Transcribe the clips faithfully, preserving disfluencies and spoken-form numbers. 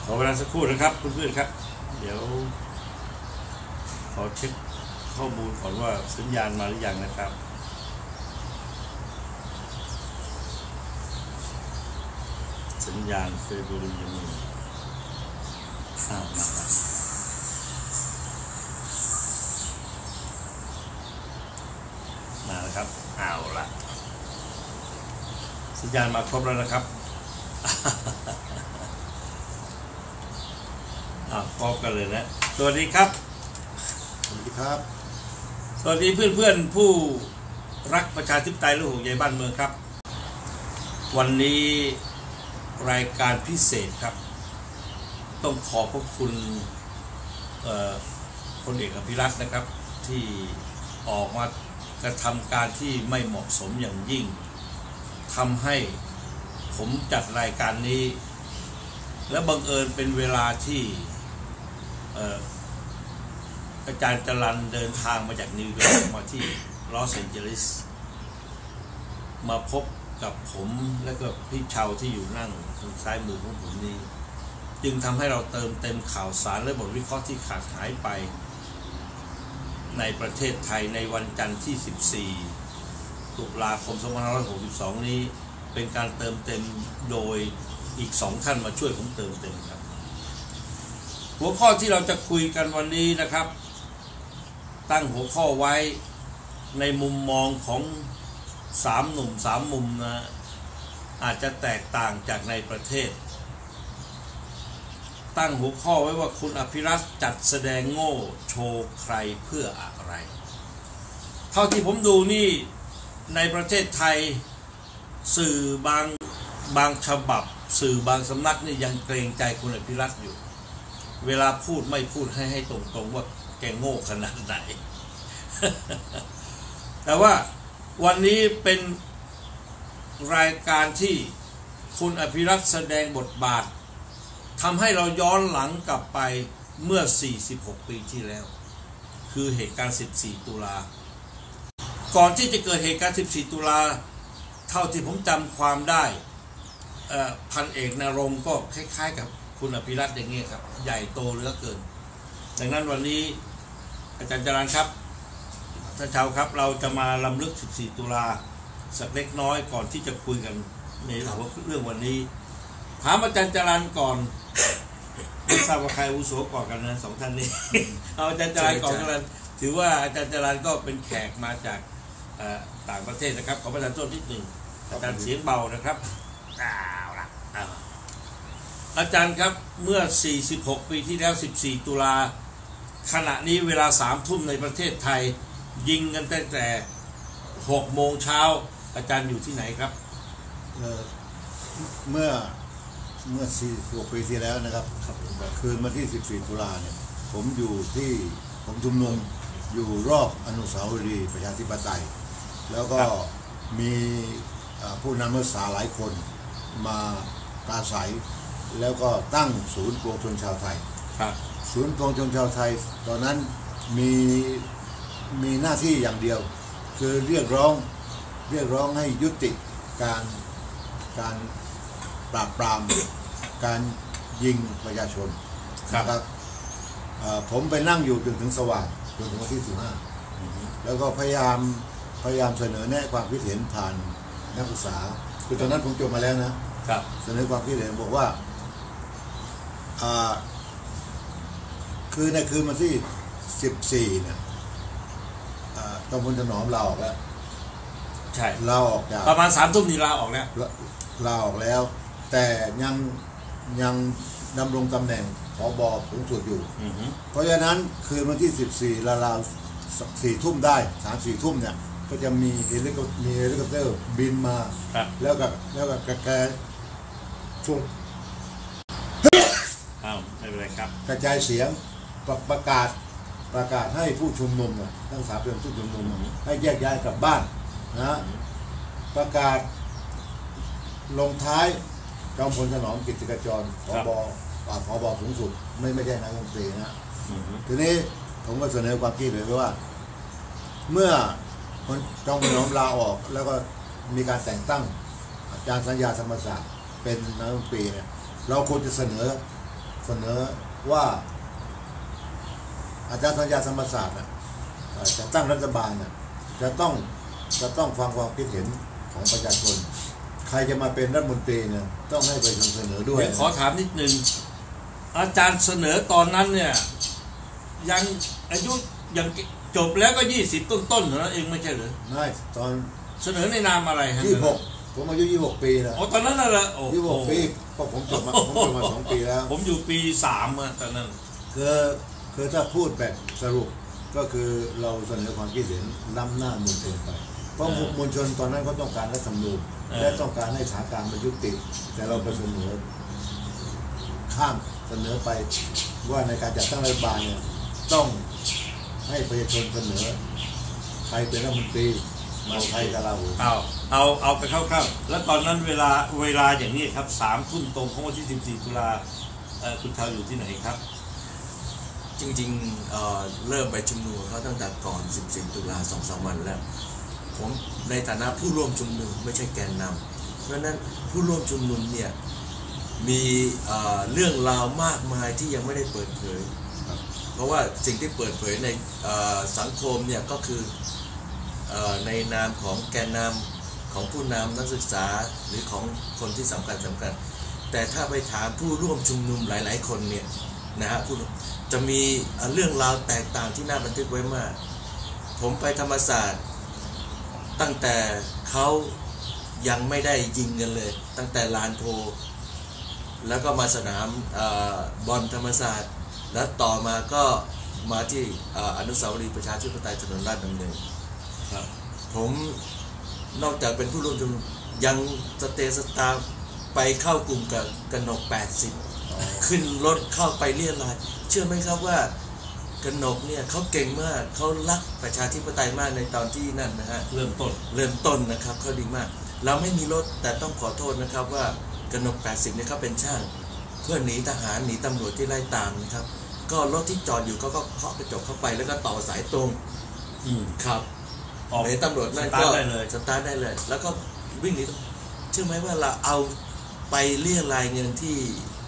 อเวลาสักครู่นะครับเพื่อนๆครับเดี๋ยวขอเช็คข้อมูลก่อนว่าสัญญาณมาหรือยังนะครับสัญญาณเฟซบุ๊กยังมีอ้าวมาแล้วมาแล้วครับเอาละสัญญาณมาครบแล้วนะครับอ่ะพบกันเลยนะสวัสดีครับสวัสดีครับสวัสดีเพื่อนๆผู้รักประชาธิปไตยและห่วงใยบ้านเมืองครับวันนี้รายการพิเศษครับต้องขอบพระคุณพลเอกอภิรัตน์นะครับที่ออกมากระทำการที่ไม่เหมาะสมอย่างยิ่งทำให้ผมจัดรายการนี้และบังเอิญเป็นเวลาที่อาจารย์จรัญเดินทางมาจากนิวยอร์กมาที่ลอสแอนเจลิสมาพบกับผมและก็พี่เชาที่อยู่นั่งทางซ้ายมือของผมนี้จึงทำให้เราเติมเต็มข่าวสารและบทวิเคราะห์ที่ขาดหายไปในประเทศไทยในวันจันทร์ที่สิบสี่ตุลาคมสองพันห้าร้อยหกสิบสองนี้เป็นการเติมเต็มโดยอีกสองท่านมาช่วยผมเติมเต็มครับหัวข้อที่เราจะคุยกันวันนี้นะครับตั้งหัวข้อไว้ในมุมมองของสามหนุ่มสามมุมนะอาจจะแตกต่างจากในประเทศตั้งหัวข้อไว้ว่าคุณอภิรัตน์จัดแสดงโง่โชว์ใครเพื่ออะไรเท่าที่ผมดูนี่ในประเทศไทยสื่อบางบางฉบับสื่อบางสำนักนี่ยังเกรงใจคุณอภิรัตน์อยู่เวลาพูดไม่พูดให้ให้ตรงๆว่าแกโง่ขนาดไหน แต่ว่าวันนี้เป็นรายการที่คุณอภิรัตน์แสดงบทบาททำให้เราย้อนหลังกลับไปเมื่อสี่สิบหกปีที่แล้วคือเหตุการณ์สิบสี่ตุลาก่อนที่จะเกิดเหตุการณ์สิบสี่ตุลาเท่าที่ผมจำความได้พันเอกนรงค์ก็คล้ายๆกับคุณอภิรัตน์อย่างนี้ครับใหญ่โตเหลือเกินดังนั้นวันนี้อาจารย์จรัญครับท่านเชาครับเราจะมาลำลึกสิบสี่ตุลาสักเล็กน้อยก่อนที่จะคุยกันในเรื่องวันนี้ถามอาจารย์จรัญก่อนไม่ทราบว่าใครอาวุโสก่อนกันนะสองท่านนี้เอาอาจารย์จรัญก่อนกันถือว่าอาจารย์จรัญก็เป็นแขกมาจากต่างประเทศนะครับขอประทานโทษนิดหนึ่งอาจารย์เสียงเบานะครับเอาละอาจารย์ครับเมื่อสี่สิบหกปีที่แล้วสิบสี่ตุลาขณะนี้เวลาสามทุ่มในประเทศไทยยิงกันตั้งแต่หกโมงเช้าอาจารย์อยู่ที่ไหนครับเเมื่อเมื่อสี่สิบหกปีที่แล้วนะครับคืนวันที่สิบสี่ตุลาเนี่ยผมอยู่ที่ผมชุมนุมอยู่รอบอนุสาวรีย์ประชาธิปไตยแล้วก็มีผู้นำนักศึกษาหลายคนมาปราศัยแล้วก็ตั้งศูนย์ปวงชนชาวไทยศูนย์ปวงชนชาวไทยตอนนั้นมีมีหน้าที่อย่างเดียวคือเรียกร้องเรียกร้องให้ยุติการการปราบปรามการยิงประชาชนนะครับผมไปนั่งอยู่จนถึงสว่างจนถึงวันที่สิบห้าแล้วก็พยายามพยายามเสนอแนะความคิดเห็นผ่านนักศึกษาคือตอนนั้นผมจบมาแล้วนะครับเสนอความคิดเห็นบอกว่าคือในคืนวันที่สิบสี่เนี่ยตำบลถนอมลาออกแล้วใช่ลาออกจากประมาณสามทุ่มนี่ลาออกแล้วลาออกแล้วแต่ยังยังดำรงตำแหน่งผบ.สูงสุดอยู่เพราะฉะนั้นคืนวันที่สิบสี่ราวๆสี่ทุ่มได้สามสี่ทุ่มเนี่ยก็จะมีเฮลิคอปมีเฮลิคอปเตอร์บินมาแล้วก็แล้วก็กระจายช่วงอ้าวไม่เป็นไรครับกระจายเสียงประกาศประกาศให้ผู้ชุมนุมทั้งสามเป็นผู้ชุมนุมให้แยกย้ายกลับบ้านนะประกาศลงท้ายจอมพลถนอมกิจกจรผบ.ผบ.สูงสุดไม่ไม่ใช่นายกรัฐมนตรีนะทีนี้ผมก็เสนอความคิดเห็นว่าเมื่อจอมพลถนอมลาออกแล้วก็มีการแต่งตั้งอาจารย์สัญญาธรรมศาสตร์เป็นนายกรัฐมนตรีเนี่ยเราควรจะเสนอเสนอว่าอาจารย์สัญญาธรรมศาสตร์จะตั้งรัฐบาลเนี่ยจะต้องจะต้องฟังความคิดเห็นของประชาชนใครจะมาเป็นรัฐมนตรีเนี่ยต้องให้ประชาชนเสนอด้วยขอถามนิดนึงอาจารย์เสนอตอนนั้นเนี่ยยังอายุยังจบแล้วก็ยี่สิบต้นๆเหรอเองไม่ใช่หรือไม่ตอนเสนอในนามอะไรฮะยี่สิบหกผมอายุยี่สิบหกปีแล้วอ๋อตอนนั้นน่ะเหรอยี่สิบหกปีก็ผมจบมาผมจบมาสองปีแล้วผมอยู่ปีสามอะตอนนั้นคือคือถ้าพูดแบบสรุปก็คือเราเสนอความคิดเห็นล้ำหน้ามวลชนไปเพราะมวลชนตอนนั้นเขาต้องการรัฐธรรมนูญและต้องการให้สถานการณ์มันยุติแต่เราไปเสนอข้ามเสนอไปว่าในการจัดตั้งรัฐบาลเนี่ยต้องให้ประชาชนเสนอใครเป็นรัฐมนตรีมาใครกับเราเอาเอาเอาไปคร่าวๆแล้วตอนนั้นเวลาเวลาอย่างนี้ครับสามทุ่มตรงของวันที่สิบสี่ตุลาคุณชาวอยู่ที่ไหนครับจริงๆ เ, เริ่มไปชุมนุมเขาตั้งแต่ก่อนสิบสี่ตุลาสองสามวันแล้วผมในฐานะผู้ร่วมชุมนุมไม่ใช่แกนนำเพราะนั้นผู้ร่วมชุมนุมเนี่ยมีเ, เรื่องราวมากมายที่ยังไม่ได้เปิดเผยเพราะว่าสิ่งที่เปิดเผยในสังคมเนี่ยก็คือในนามของแกนนำของผู้นำนักศึกษาหรือของคนที่สำคัญสำคัญแต่ถ้าไปถามผู้ร่วมชุมนุมหลายๆคนเนี่ยนะฮะจะมีเรื่องราวแตกต่างที่น่าบันทึกไว้มากผมไปธรรมศาสตร์ตั้งแต่เขายังไม่ได้ยิงกันเลยตั้งแต่ลานโพแล้วก็มาสนามบอลธรรมศาสตร์แล้วต่อมาก็มาที่อนุสาวรีย์ประชาธิปไตยถนนราชดำเนินผมนอกจากเป็นผู้ร่วมชุมนุมยังสเตสตาร์ไปเข้ากลุ่มกับกนกแปดสิบขึ้นรถเข้าไปเรียรายเชื่อไหมครับว่ากนกเนี่ยเขาเก่งมากเขารักประชาธิปไตยมากในตอนที่นั่นนะฮะเริ่มต้นเริ่มต้นนะครับเขาดีมากเราไม่มีรถแต่ต้องขอโทษนะครับว่ากนกแปดสิบเนี่ยเขาเป็นช่างเพื่อหนีทหารหนีตำรวจที่ไล่ตามนะครับก็รถที่จอดอยู่เขาก็เคาะกระจกเข้าไปแล้วก็ต่อสายตรงครับออกตำรวจนั่นก็สตาร์ทได้เลยแล้วก็วิ่งหนีเชื่อไหมว่าเราเอาไปเรียรายเงินที่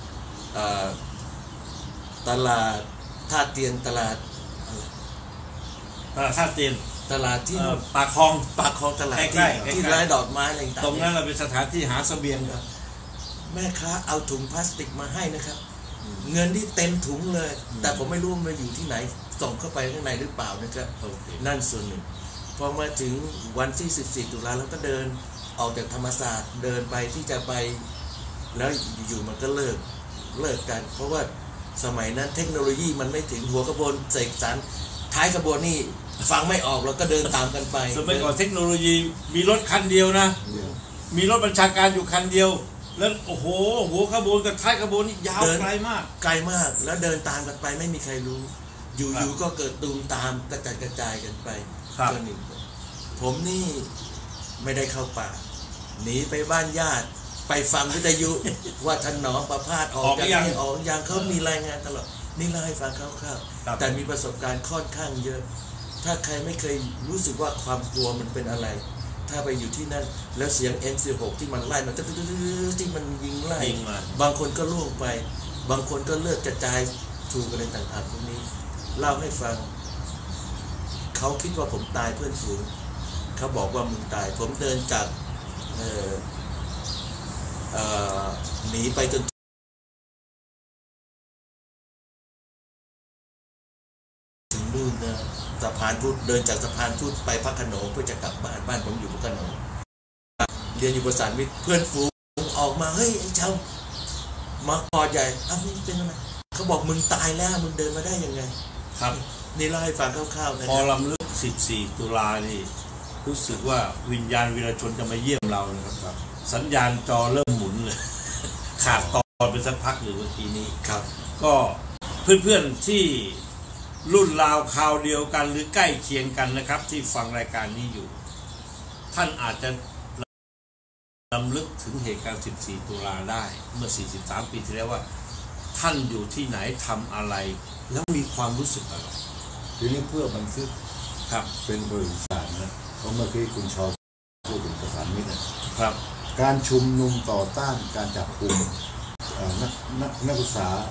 ตลาดท่าเตียนตลาดตลาดท่าเตียนตลาดที่ปากคลองปากคลองตลาดที่ที่ร้านดอกไม้อะไรต่างๆตรงนั้นเราเป็นสถานที่หาเสบียงครับแม่ค้าเอาถุงพลาสติกมาให้นะครับเงินที่เต็มถุงเลยแต่ผมไม่รู้มันอยู่ที่ไหนส่งเข้าไปข้างในหรือเปล่านะครับนั่นส่วนหนึ่งพอมาถึงวันที่สิบสี่ตุลาเราก็เดินออกจากธรรมศาสตร์เดินไปที่จะไปแล้วอยู่มันก็เลิกเลิกกันเพราะว่าสมัยนั้นเทคโนโลยีมันไม่ถึงหัวขบวนเสกสรรท้ายขบวนนี่ฟังไม่ออกเราก็เดินตามกันไปสมัยก่อนเทคโนโลยีมีรถคันเดียวนะมีรถบัญชาการอยู่คันเดียวแล้วโอ้โหหัวขบวนกับท้ายขบวนนี่ยาวไกลมากไกลมากแล้วเดินตามกันไปไม่มีใครรู้อยู่ๆก็เกิดตูมตามกระจายกระจายกันไปก็หนึ่งผมนี่ไม่ได้เข้าป่าหนีไปบ้านญาติไปฟังวิทยุว่าท่านหนอมประพาสออกอย่างนี้ออกอย่างเขามีรายงานตลอดนี่เล่าให้ฟังคร่าวๆแต่มีประสบการณ์ค่อนข้างเยอะถ้าใครไม่เคยรู้สึกว่าความกลัวมันเป็นอะไรถ้าไปอยู่ที่นั่นแล้วเสียง เอ็ม สิบหก ที่มันไล่มันที่มันยิงไล่บางคนก็ล่วงไปบางคนก็เลือดกระจายถูกอะไรต่างๆพวกนี้เล่าให้ฟังเขาคิดว่าผมตายเพื่อนฝูงเขาบอกว่ามึงตายผมเดินจากหนีไปจนถึงนู่นนะสะพานพุทธเดินจากสะพานพุทธไปพระโขนงเพื่อจะกลับบ้านบ้านผมอยู่พระโขนงเรียนอยู่ประสานมิตรเพื่อนฝูงออกมาเฮ้ยไอ้เจ้ามาคอใหญ่อ้าวมึงเป็นอะไรเขาบอกมึงตายแล้วมึงเดินมาได้ยังไงครับนี่เล่าให้ฟังคร่าวๆนะพอลำลึกสิบสี่ตุลานี่รู้สึกว่าวิญญาณวีรชนจะมาเยี่ยมเรานะครับสัญญาณจอเริ่มหมุนเลยขาดตอนเป็นสักพักหรือวันทีนี้ครับก็เพื่อนๆที่รุ่นราวคราวเดียวกันหรือใกล้เคียงกันนะครับที่ฟังรายการนี้อยู่ท่านอาจจะรำลึกถึงเหตุการณ์สิบสี่ตุลาได้เมื่อสี่สิบสามปีที่แล้วว่าท่านอยู่ที่ไหนทำอะไรแล้วมีความรู้สึกอะไรทีนี้เพื่อบันทึกครับเป็นบริษัทนะเพราะเมื่อกี้คุณชอพูดถึงประสานมิตรครับการชุมนุมต่อต้านการจับกุมนักนักนักศึกษา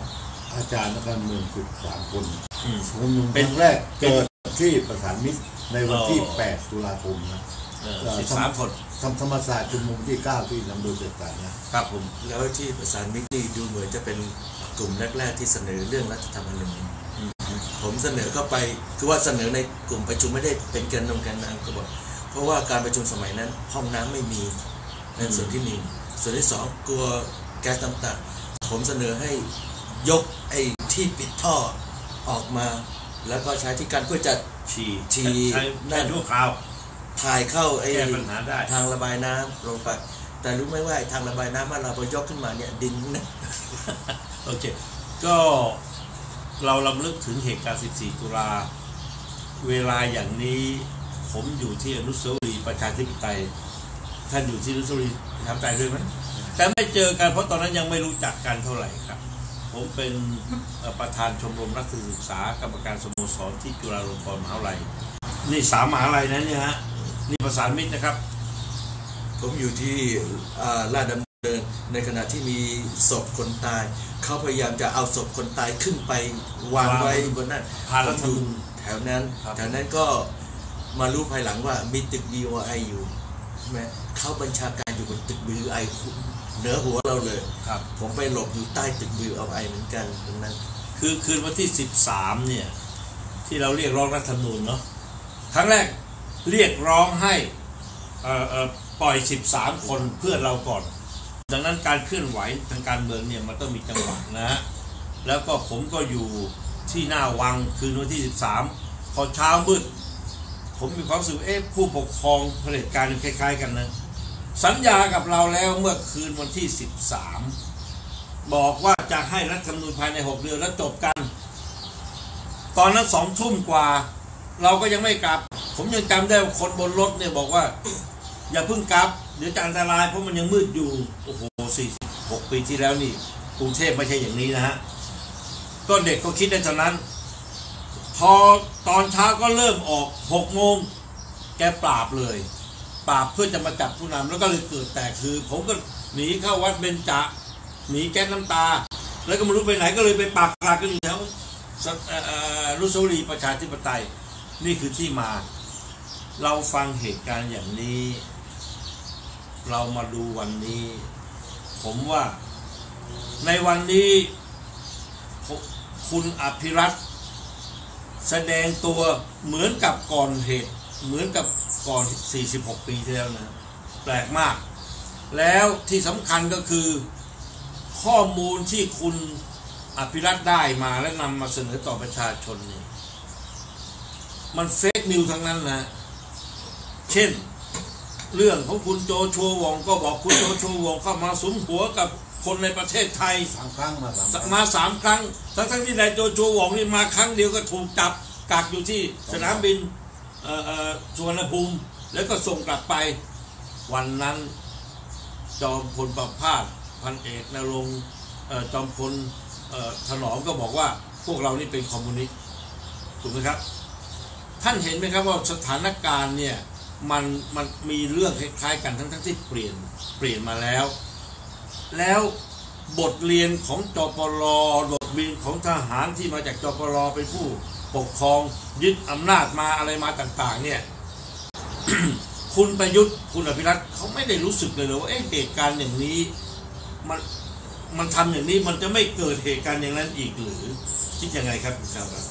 อาจารย์นักการเมืองสิบสามคนอืมชุมนุมคเป็นรั้งแรกเกิดที่ประสานมิตรในวันที่อ๋อแปด ตุลาคมนะสิบสามคนทำธรรมศาสตร์ชุมนุมที่เก้าที่นำโดยเศรษฐานะครับผมแล้วที่ประสานมิตรนี่ดูเหมือนจะเป็นกลุ่มแรกๆที่เสนอเรื่องรัฐธรรมนูญอืมผมเสนอเข้าไปคือว่าเสนอในกลุ่มประชุมไม่ได้เป็นแกนนำแกนนำก็บอกเพราะว่าการประชุมสมัยนั้นห้องน้ำไม่มีนั่นส่วนที่หนึ่งส่วนที่สองกลัวแก๊สน้ำตาผมเสนอให้ยกไอ้ที่ปิดท่อออกมาแล้วก็ใช้ที่กันเพื่อจะฉี่ฉี่ใช้นั่ได้นทั่วคราวถ่ายเข้าไอ้แก้ปัญหาได้ทางระบายน้ำลงไปแต่รู้ไหมว่าไอ้ทางระบายน้ำมันเราพอยกขึ้นมาเนี่ยดินนะโอเค ก็เราลำลึกถึงเหตุการณ์ สิบสี่ ตุลาเวลาอย่างนี้ผมอยู่ที่อนุสาวรีย์ประชาธิปไตยท่านอยู่ที่อนุสาวรีย์ประชาธิปไตยด้วยไหมแต่ไม่เจอกันเพราะตอนนั้นยังไม่รู้จักกันเท่าไหร่ครับผมเป็นเอ่อประธานชมรมนักศึกษากรรมการสโมสรที่จุฬาลงกรณ์มหาวิทยาลัยนี่สามมหาวิทยาลัยนะเนี่ยฮะนี่ประสานมิตรนะครับผมอยู่ที่อ่าลาดดำเนินในขณะที่มีศพคนตายเขาพยายามจะเอาศพคนตายขึ้นไปวางไว้บนนั้นผ่านรัฐธรรมนูญแถวนั้นครับแถวนั้นก็มารู้ภายหลังว่ามีตึก บี โอ ไอ อยู่ใช่ไหมเขาบัญชาการอยู่บนตึก บี โอ ไอ เหนือหัวเราเลยครับผมไปหลบอยู่ใต้ตึก บี โอ ไอ เหมือนกันตรงนั้นคือคืนวันที่สิบสามเนี่ยที่เราเรียกร้องรัฐธรรมนูญเนาะครั้งแรกเรียกร้องให้เอ่อเอ่อปล่อยสิบสามคนเพื่อเราก่อนดังนั้นการเคลื่อนไหวทางการเมืองเนี่ยมันต้องมีจังหวะนะฮะแล้วก็ผมก็อยู่ที่หน้าวังคืนวันที่สิบสามพอเช้ามืดผมมีความรู้สึกเอ๊ะผู้ปกครองเผด็จการคล้ายๆกันนะสัญญากับเราแล้วเมื่อคืนวันที่สิบสามบอกว่าจะให้รัฐธรรมนูญภายในหกเดือนแล้วจบกัน ตอนนั้นสองทุ่มกว่าเราก็ยังไม่กลับผมยังจำได้ว่าคนบนรถเนี่ยบอกว่า อย่าเพิ่งกลับเดี๋ยวจะอันตรายเพราะมันยังมืดอยู่โอ้โหสี่สิบหกปีที่แล้วนี่กรุงเทพไม่ใช่อย่างนี้นะฮะก็เด็กก็คิดได้เท่านั้นพอตอนเช้าก็เริ่มออกหกโมงแกปราบเลยปราบเพื่อจะมาจับผู้นำแล้วก็เลยเกิดแตกคือผมก็หนีเข้าวัดเบญจาหนีแก๊สน้ำตาแล้วก็ไม่รู้ไปไหนก็เลยไปปักหลักกันอยู่แถวอนุสาวรีย์ประชาธิปไตยนี่คือที่มาเราฟังเหตุการณ์อย่างนี้เรามาดูวันนี้ผมว่าในวันนี้คุณอภิรัตน์แสดงตัวเหมือนกับก่อนเหตุเหมือนกับก่อนสี่สิบหกปีที่แล้วนะแปลกมากแล้วที่สำคัญก็คือข้อมูลที่คุณอภิรัตน์ได้มาและนำมาเสนอต่อประชาชนนี่มันเฟกนิวทั้งนั้นนะเช่นเรื่องของคุณโจชัววองก็บอกคุณโจชัววองเข้ามาสุมหัวกับคนในประเทศไทยสามครั้งมาสามครั้งมาสามครั้งทั้งทั้งที่นายโจชัววองนี่มาครั้งเดียวก็ถูกจับกักอยู่ที่สนามบินเอ่อเอ่อสุวรรณภูมิแล้วก็ส่งกลับไปวันนั้นจอมพลประภาสพันเอกนรงค์เอ่อจอมพลเอ่อถนอมก็บอกว่าพวกเรานี่เป็นคอมมิวนิสต์ถูกไหมครับท่านเห็นไหมครับว่าสถานการณ์เนี่ยมันมันมีเรื่องคล้ายๆกันทั้งทั้งที่เปลี่ยนเปลี่ยนมาแล้วแล้วบทเรียนของจปรบทเรียนของทหารที่มาจากจปรเป็นผู้ปกครองยึดอำนาจมาอะไรมาต่างๆเนี่ย คุณประยุทธ์คุณอภิรัตน์เขาไม่ได้รู้สึกเลยเลยว่าเอ๊ะเหตุการณ์อย่างนี้มันมันทำอย่างนี้มันจะไม่เกิดเหตุการณ์อย่างนั้นอีกหรือคิดยังไงครับคุณชาวบ้าน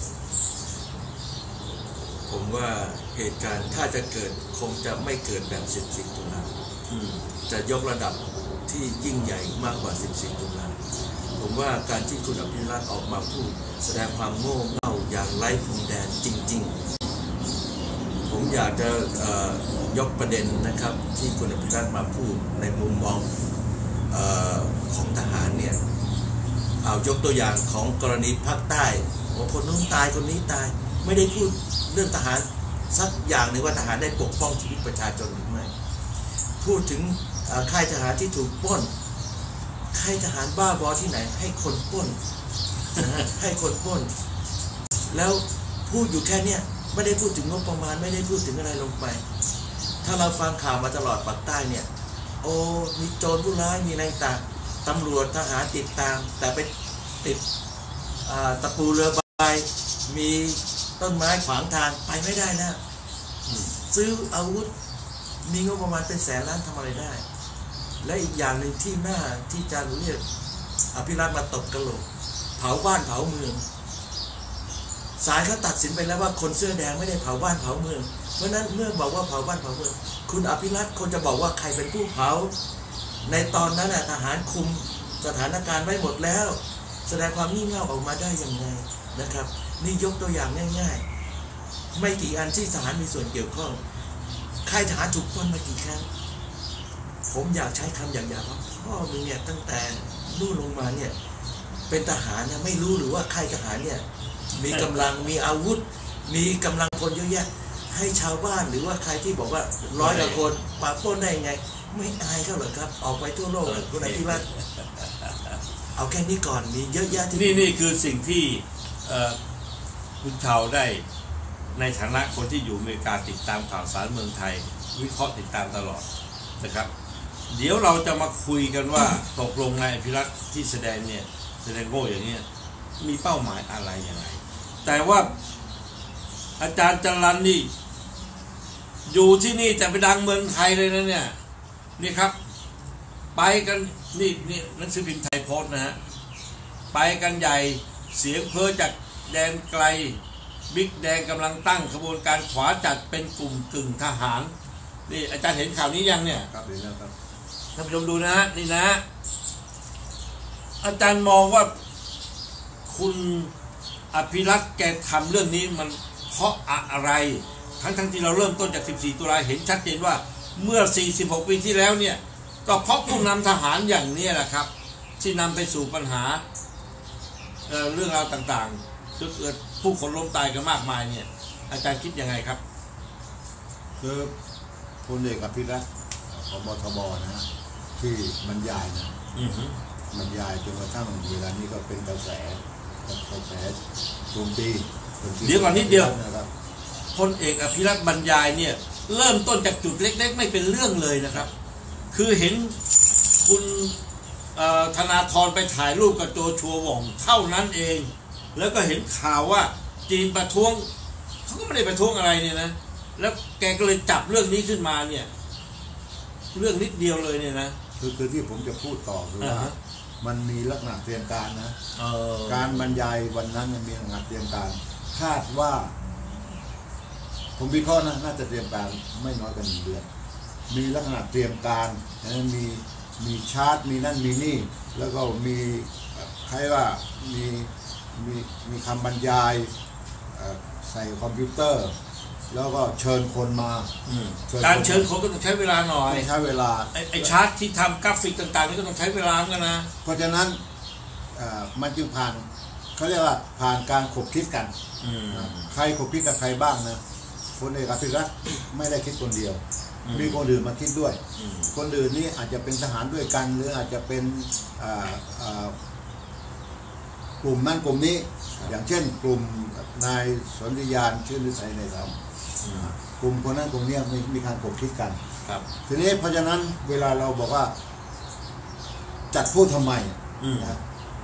ผมว่าเหตุการณ์ถ้าจะเกิดคงจะไม่เกิดแบบสิบสี่ตุลาจะยกระดับที่ยิ่งใหญ่มากกว่าสิบสี่ตุลาผมว่าการที่คุณอภิรัตน์ออกมาพูดแสดงความโง่เง่าอย่างไร้พรมแดนจริงๆผมอยากจะยกประเด็นนะครับที่คุณอภิรัตน์มาพูดในมุมมองเอ่อของทหารเนี่ยเอายกตัวอย่างของกรณีภาคใต้ว่าคนนู้นตายคนนี้ตายไม่ได้พูดเรื่องทหารสักอย่างหนึ่งว่าทหารได้ปกป้องชีวิตประชาชนหรือไม่พูดถึงค่ายทหารที่ถูกปล้นค่ายทหารบ้าบอที่ไหนให้คนปล้นนะฮะให้คนปล้นแล้วพูดอยู่แค่เนี้ยไม่ได้พูดถึงงบประมาณไม่ได้พูดถึงอะไรลงไปถ้าเราฟังข่าวมาตลอดปากใต้เนี่ยโอ้มีโจรผู้ร้ายมีอะไรต่างตำรวจทหารติดตามแต่ไปติดตะปูเรือใบมีต้นไม้ขวางทางไปไม่ได้นะซื้ออาวุธมีงบประมาณเป็นแสนล้านทำอะไรได้และอีกอย่างหนึ่งที่หน้าที่จะเรียกอภิรักษ์มาตบกระโหลกเผาบ้านเผาเมืองศาลเขาตัดสินไปแล้วว่าคนเสื้อแดงไม่ได้เผาบ้านเผาเมืองเพราะนั้นเมื่อบอกว่าเผาบ้านเผาเมืองคุณอภิรักษ์คนจะบอกว่าใครเป็นผู้เผาในตอนนั้นทหารคุมสถานการณ์ไว้หมดแล้วแสดงความงี่เง่าออกมาได้ยังไงนะครับนี่ยกตัวอย่างง่ายๆไม่กี่อันที่ทหารมีส่วนเกี่ยวข้องค่ายทหารถูกปล้นมากี่ครั้งผมอยากใช้คำอย่างๆว่าพ่อมึงเนี่ยตั้งแต่นู่นลงมาเนี่ยเป็นทหารเนี่ยไม่รู้หรือว่าค่ายทหารเนี่ยมีกำลังมีอาวุธมีกำลังคนเยอะแยะให้ชาวบ้านหรือว่าใครที่บอกว่าร้อยกว่าคนปราบปล้นได้ยังไงไม่อายเขาเหรอครับออกไปทั่วโลกคุณอภิรักษ์เอาแค่นี้ก่อนมีเยอะแยะที่นี่นี่คือสิ่งที่คุณชาวได้ในฐานะคนที่อยู่อเมริกาติดตามข่าวสารเมืองไทยวิเคราะห์ติดตามตลอดนะครับเดี๋ยวเราจะมาคุยกันว่าตกลงนายอภิรักษ์ที่แสดงเนี่ยแสดงโง่อย่างนี้มีเป้าหมายอะไรยังไงแต่ว่าอาจารย์จรัญนี่อยู่ที่นี่แต่ไปดังเมืองไทยเลยนะเนี่ยนี่ครับไปกันนี่นี่หนังสือพิมพ์ไทยโพสต์นะฮะไปกันใหญ่เสียงเพ้อจากแดนไกลบิ๊กแดงกำลังตั้งขบวนการขวาจัดเป็นกลุ่มกึ่งทหารนี่อาจารย์เห็นข่าวนี้ยังเนี่ยครับเห็นแล้วครับท่านผู้ชมดูนะฮะนี่นะอาจารย์มองว่าคุณอภิรักษ์แกทำเรื่องนี้มันเพราะอะไรทั้งทั้งที่เราเริ่มต้นจากสิบสี่ตุลาเห็นชัดเจนว่าเมื่อสี่สิบหกปีที่แล้วเนี่ยก็เพราะผู้นำทหารอย่างนี้แหละครับที่นำไปสู่ปัญหา เ, เรื่องราวต่างๆจนเกิดผู้คนล้มตายกันมากมายเนี่ยอาจารย์คิดยังไงครับคือพลเอกอภิรักษ์ผบ.ทบ.นะฮะที่บรรยายนะบรรยายจนกระทั่งเวลานี้ก็เป็นกระแสกระแสโจมตีเดี๋ยวก่อนนิดเดียวพลเอกอภิรักษ์บรรยายเนี่ยเริ่มต้นจากจุดเล็กๆไม่เป็นเรื่องเลยนะครับคือเห็นคุณธนาธรไปถ่ายรูปกับโจชัวหว่องเท่านั้นเองแล้วก็เห็นข่าวว่าจีนประท้วงเขาก็ไม่ได้ประท้วงอะไรเนี่ยนะแล้วแกก็เลยจับเรื่องนี้ขึ้นมาเนี่ยเรื่องนิดเดียวเลยเนี่ยนะคือคือที่ผมจะพูดต่อคือว่ามันมีลักษณะเตรียมการนะการบรรยายวันนั้นมีลักษณะเตรียมการคาดว่าผมวิเคราะห์นะน่าจะเตรียมการไม่น้อยกว่าหนึ่งเดือนมีลักษณะเตรียมการนะมีมีชาร์ตมีนั่นมีนี่แล้วก็มีใครว่ามีมีมีคำบรรยายใส่คอมพิวเตอร์แล้วก็เชิญคนมาการเชิญคนก็ต้องใช้เวลาหน่อยใช้เวลาไอ้ชาร์ตที่ทำกราฟิกต่างๆนี่ก็ต้องใช้เวลาเหมือนกันนะเพราะฉะนั้นมันจึงผ่านเขาเรียกว่าผ่านการขบคิดกันใครขบคิดกับใครบ้างนะพลเอกอภิรักษ์ไม่ได้คิดคนเดียวมีคนอื่นมาคิดด้วยคนอื่นนี่อาจจะเป็นทหารด้วยกันหรืออาจจะเป็นกลุ่มนั้นกลุ่มนี้อย่างเช่นกลุ่มนายสนธิยานชื่อฤทัยในธรรมกลุ่มคนนั้นกลุ่มนี้มีมีการขบคิดกันทีนี้เพราะฉะนั้นเวลาเราบอกว่าจัดพูดทำไมนะ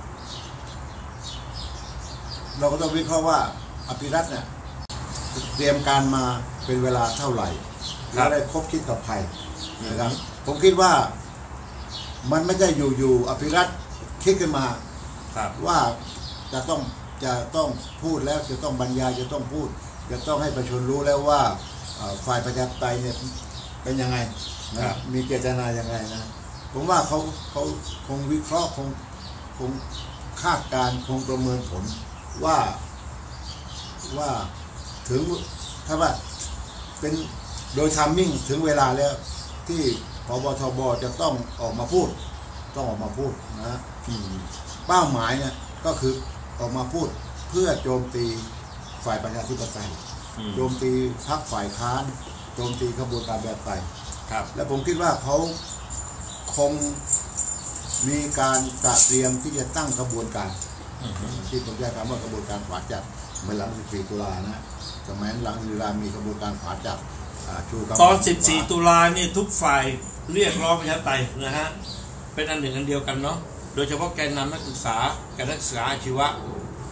เราก็ต้องวิเคราะห์ว่าอภิรักษ์เนี่ยเตรียมการมาเป็นเวลาเท่าไหร่แล้วได้คบคิดกับใครนะครับผมคิดว่ามันไม่ใช่อยู่ๆอภิรักษ์คิดขึ้นมาว่าจะต้องจะต้องพูดแล้วจะต้องบรรยายจะต้องพูดจะต้องให้ประชาชนรู้แล้วว่าฝ่ายประชาธิปไตยเนี่ยเป็นยังไงนะมีเจตนายังไงนะผมว่าเขาเขาคงวิเคราะห์คงคงคาดการคงประเมินผลว่าว่าถึงถ้าว่าเป็นโดยทัมมิ่งถึงเวลาแล้วที่ผบ.ทบ.จะต้องออกมาพูดต้องออกมาพูดนะเป้าหมายเนี่ยก็คือออกมาพูดเพื่อโจมตีฝ่ายประชาธิปไตยโจมตีพรรคฝ่ายค้านโจมตีขบวนการแบบไทยและผมคิดว่าเขาคงมีการเตรียมที่จะตั้งกระบวนการที่ผมใช้คำว่ากระบวนการขวาจัดเมื่อหลังสิบสี่ตุลานะสมัยหลังสิบสี่ตุลามีกระบวนการขวาจัดตอนสิบสี่ตุลาเนี่ยทุกฝ่ายเรียกร้องประชาธิปไตยนะฮะเป็นอันหนึ่งอันเดียวกันเนาะโดยเฉพาะแกนนำนักศึกษาแกนนักศึกษาอาชีวะ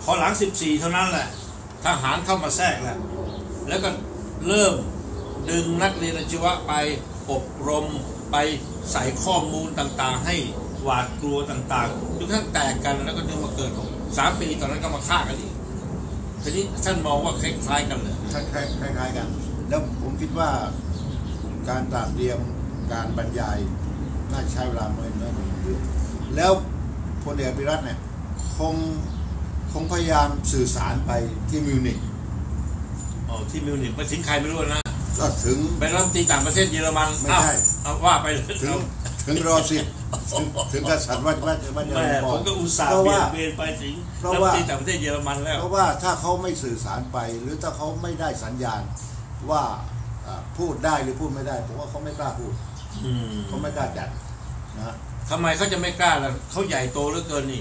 พอหลังสิบสี่เท่านั้นแหละทหารเข้ามาแทรกแล้วแล้วก็เริ่มดึงนักเรียนอาชีวะไปอบรมไปใส่ข้อมูลต่างๆให้หวาดกลัวต่างๆจนกระทั่งแตกกันแล้วก็จึงมาเกิดสามปีตอนนั้นก็มาฆ่ากันอีกทีนี้ท่านมองว่าคล้ายๆกันเลยคล้ายๆกันแล้วผมคิดว่าการตราบเตรียมการบรรยายน่าใช้เวลาไม่น้อยกว่าหนึ่งเดือนแล้วพลเอกอภิรัตน์เนี่ยคงคงพยายามสื่อสารไปที่มิวนิกอ๋อที่มิวนิกไปถึงใครไม่รู้นะก็ถึงไปรัฐมนตรีต่างประเทศเยอรมันไม่ใช่เอาว่าไปถึงถึงรอสิถึงถึงกษัตริย์ว่าว่าว่าจะบอกผมก็อุตส่าห์เบียดเบียนไปถึงรัฐมนตรีต่างประเทศเยอรมันแล้วเพราะว่าถ้าเขาไม่สื่อสารไปหรือถ้าเขาไม่ได้สัญญาณว่าพูดได้หรือพูดไม่ได้ผมว่าเขาไม่กล้าพูดเขาไม่กล้าจัดนะทำไมเขาจะไม่กล้าล่ะเขาใหญ่โตเหลือเกินนี่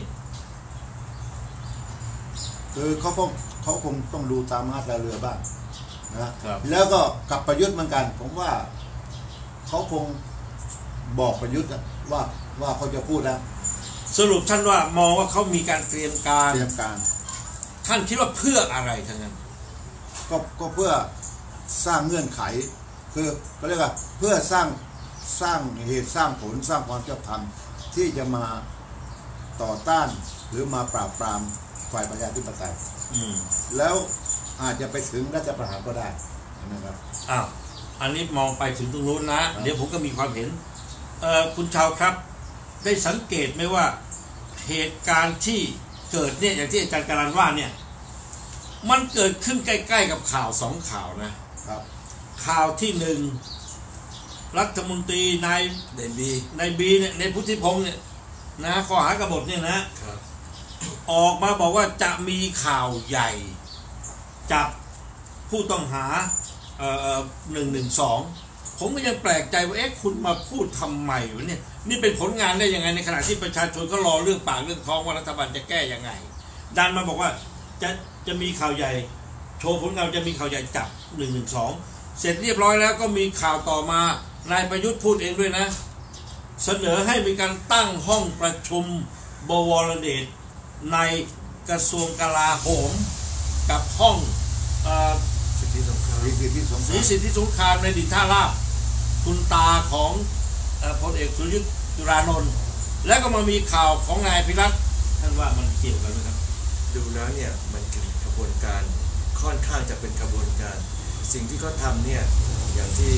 คือเขาคงเขาคงต้องดูตามมาตราเรือบ้างนะแล้วก็กับประยุทธ์เหมือนกันผมว่าเขาคงบอกประยุทธ์ว่าว่าเขาจะพูดแล้วสรุปท่านว่ามองว่าเขามีการเตรียมการเตรียมการท่านคิดว่าเพื่ออะไรทั้งนั้นก็ก็เพื่อสร้างเงื่อนไขคือเขาเรียกว่าเพื่อสร้างสร้างเหตุสร้างผลสร้างความชอบธรรมที่จะมาต่อต้านหรือมาปราบปรามฝ่ายประชาธิปไตยแล้วอาจจะไปถึงรัฐประหารก็ได้นะครับอ้าวอันนี้มองไปถึงตรงนู้นนะเดี๋ยวผมก็มีความเห็นเอ่อคุณชาวครับได้สังเกตไหมว่าเหตุการณ์ที่เกิดเนี่ยอย่างที่อาจารย์การันว่าเนี่ยมันเกิดขึ้นใกล้ๆกับข่าวสองข่าวนะครับข่าวที่หนึ่งรัฐมนตรีนายในบีในบีเนี่ยในพุทธิพงษ์เนี่ยนะข้อหากบฏเนี่ยนะออกมาบอกว่าจะมีข่าวใหญ่จับผู้ต้องหาเอ่อหนึ่งหนึ่งสองผมก็ยังแปลกใจว่าเอ๊ะคุณมาพูดทำไมวะเนี่ยนี่เป็นผลงานได้ยังไงในขณะที่ประชาชนก็รอเรื่องปากเรื่องท้องว่ารัฐบาลจะแก้ยังไงดันมาบอกว่าจะจะมีข่าวใหญ่โชว์ผลงานจะมีข่าวใหญ่จับหนึ่งหนึ่งสองเสร็จเรียบร้อยแล้วก็มีข่าวต่อมานายประยุทธ์พูดเองด้วยนะเสนอให้มีการตั้งห้องประชุมบวรเดชในกระทรวงกลาโหมกับห้องสิทธิสงครามสิทธิสงครามสิทธิสงครามในดินท่าราบคุณตาของพลเอกสุรยุทธจุรานนท์แล้วก็มามีข่าวของนายพิรัตน์ท่านว่ามันเกี่ยวกันไหมครับดูแล้วเนี่ยมันเป็นกระบวนการค่อนข้างจะเป็นกระบวนการสิ่งที่เขาทำเนี่ยอย่างที่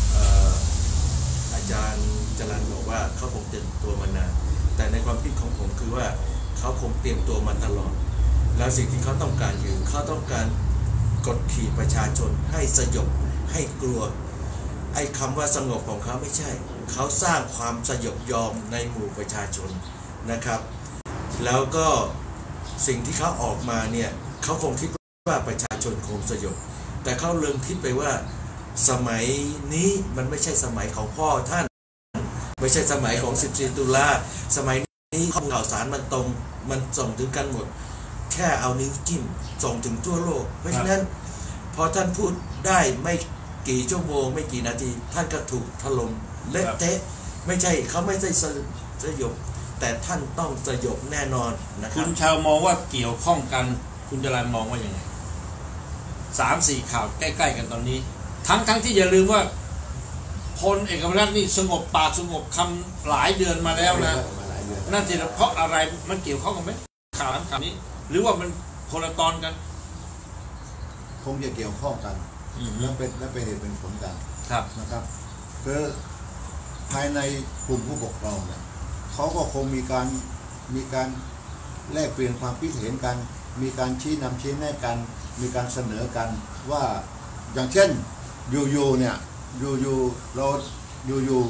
อาจารย์จรัญบอกว่าเขาคงเตรียมตัวมานานแต่ในความคิดของผมคือว่าเขาคงเตรียมตัวมาตลอดแล้วสิ่งที่เขาต้องการคือเขาต้องการกดขี่ประชาชนให้สยบให้กลัวไอ้คำว่าสงบของเขาไม่ใช่เขาสร้างความสยบยอมในหมู่ประชาชนนะครับแล้วก็สิ่งที่เขาออกมาเนี่ยเขาคงคิดว่าประชาชนคงสยบแต่เขาลืมคิดไปว่าสมัยนี้มันไม่ใช่สมัยของพ่อท่านไม่ใช่สมัยของสิบสี่ตุลาสมัยนี้ข้อมูลข่าวสารมันตรงมันส่งถึงกันหมดแค่เอานิ้วจิ้มส่งถึงทั่วโลกเพราะฉะนั้นพอท่านพูดได้ไม่กี่ชั่วโมงไม่กี่นาทีท่านก็ถูกถล่มเละเทะไม่ใช่เขาไม่ได้สยบแต่ท่านต้องสยบแน่นอนนะครับคุณชาวมองว่าเกี่ยวข้องกันคุณจรัญมองว่ายังไงสามสี่ข่าวใกล้ๆกันตอนนี้ทั้งทั้งที่อย่าลืมว่าพลเอกอภิรัตน์นี่สงบปากสงบคำหลายเดือนมาแล้วนะนั่นสิเพราะอะไรมันเกี่ยวข้องกันไหมข่าวข่าวนี้หรือว่ามันคนละตอนกันคงจะเกี่ยวข้องกันและเป็นและเป็นเหตุเป็นผลกันนะครับคือภายในกลุ่มผู้ปกครองเนี่ยเขาก็คงมีการมีการแลกเปลี่ยนความคิดเห็นกันมีการชี้นำชี้แนะกันมีการเสนอกันว่าอย่างเช่นอยู่ๆเนี่ยอยู่ๆเราอยู่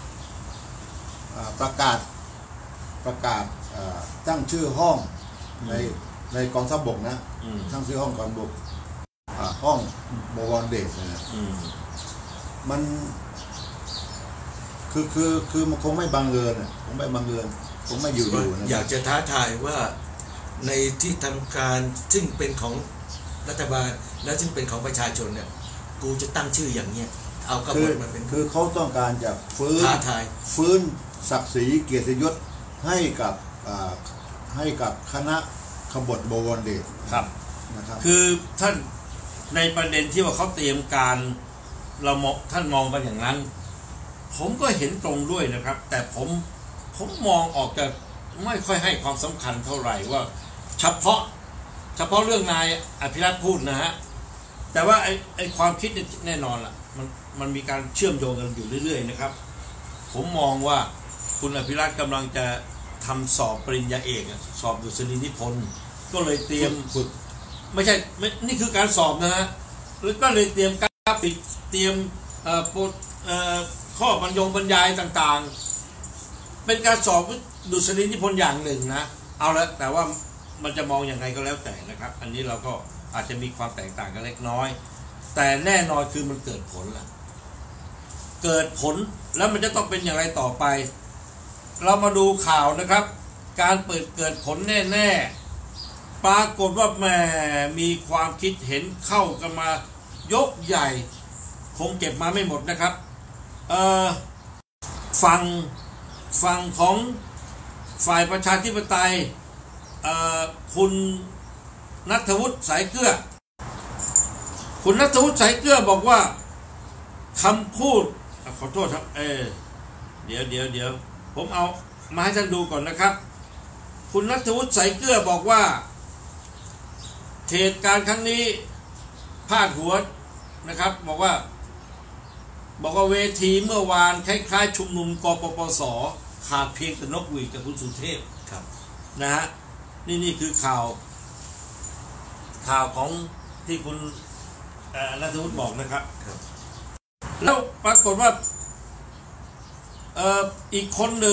ๆประกาศประกาศตั้งชื่อห้องในในกองทัพบกนะตั้งชื่อห้องกองทัพบกห้องบวรเดชนะมันคือคือคือมันคงไม่บังเอิญอ่ะคงไม่บังเอิญคงไม่อยู่ๆนะอยากจะท้าทายว่าในที่ทำการซึ่งเป็นของรัฐบาลและซึ่งเป็นของประชาชนเนี่ยกูจะตั้งชื่ออย่างเนี้ยเอากระบวนมาเป็นคือเขาต้องการจะฟื้นท้าทายฟื้นศักดิ์ศรีเกียรติยศให้กับให้กับคณะขบฏบวรเดชครับนะครับคือท่านในประเด็นที่ว่าเขาเตรียมการเรามองท่านมองกันอย่างนั้น ผมก็เห็นตรงด้วยนะครับ แต่ผมผมมองออกจะไม่ค่อยให้ความสำคัญเท่าไหร่ว่าเฉพาะเฉพาะเรื่องนายอภิรัตน์พูดนะฮะแต่ว่าไอ้ไอ้ความคิดแน่นอนล่ะมันมันมีการเชื่อมโยงกันอยู่เรื่อยๆนะครับผมมองว่าคุณอภิรัตน์กำลังจะทำสอบปริญญาเอกสอบดุษฎีนิพนธ์ก็เลยเตรียมฝึกไม่ใช่ไม่นี่คือการสอบนะฮะแล้วก็เลยเตรียมกราฟิกเตรียมเอ่อโปรเอ่อข้อบรรยงบรรยายต่างๆเป็นการสอบดุษฎีนิพนธ์อย่างหนึ่งนะเอาละแต่ว่ามันจะมองอย่างไรก็แล้วแต่นะครับอันนี้เราก็อาจจะมีความแตกต่างกันเล็กน้อยแต่แน่นอนคือมันเกิดผลละเกิดผลแล้วมันจะต้องเป็นอย่างไรต่อไปเรามาดูข่าวนะครับการเปิดเกิดผลแน่ๆปรากฏว่าแหมมีความคิดเห็นเข้ากันมายกใหญ่คงเก็บมาไม่หมดนะครับเอ่อฝั่งฝั่งของฝ่ายประชาธิปไตยเอ่อคุณณัฐวุฒิสายเกลือคุณณัฐวุฒิสายเกลือบอกว่าคำพูดขอโทษครับเออเดี๋ยวเดี๋ยวเดี๋ยวผมเอามาให้ท่านดูก่อนนะครับคุณณัฐวุฒิสายเกลือบอกว่าเหตุการณ์ครั้งนี้พาดหัวนะครับบอกว่าบอกว่าเวทีเมื่อวานคล้ายๆชุมนุมกปปสขาดเพียงแต่นกหวีดกับคุณสุเทพครับนะฮะนี่นี่คือข่าวข่าวของที่คุณณัฐวุฒิบอกนะครับแล้วปรากฏว่าเอ่ออีกคนหนึ่ง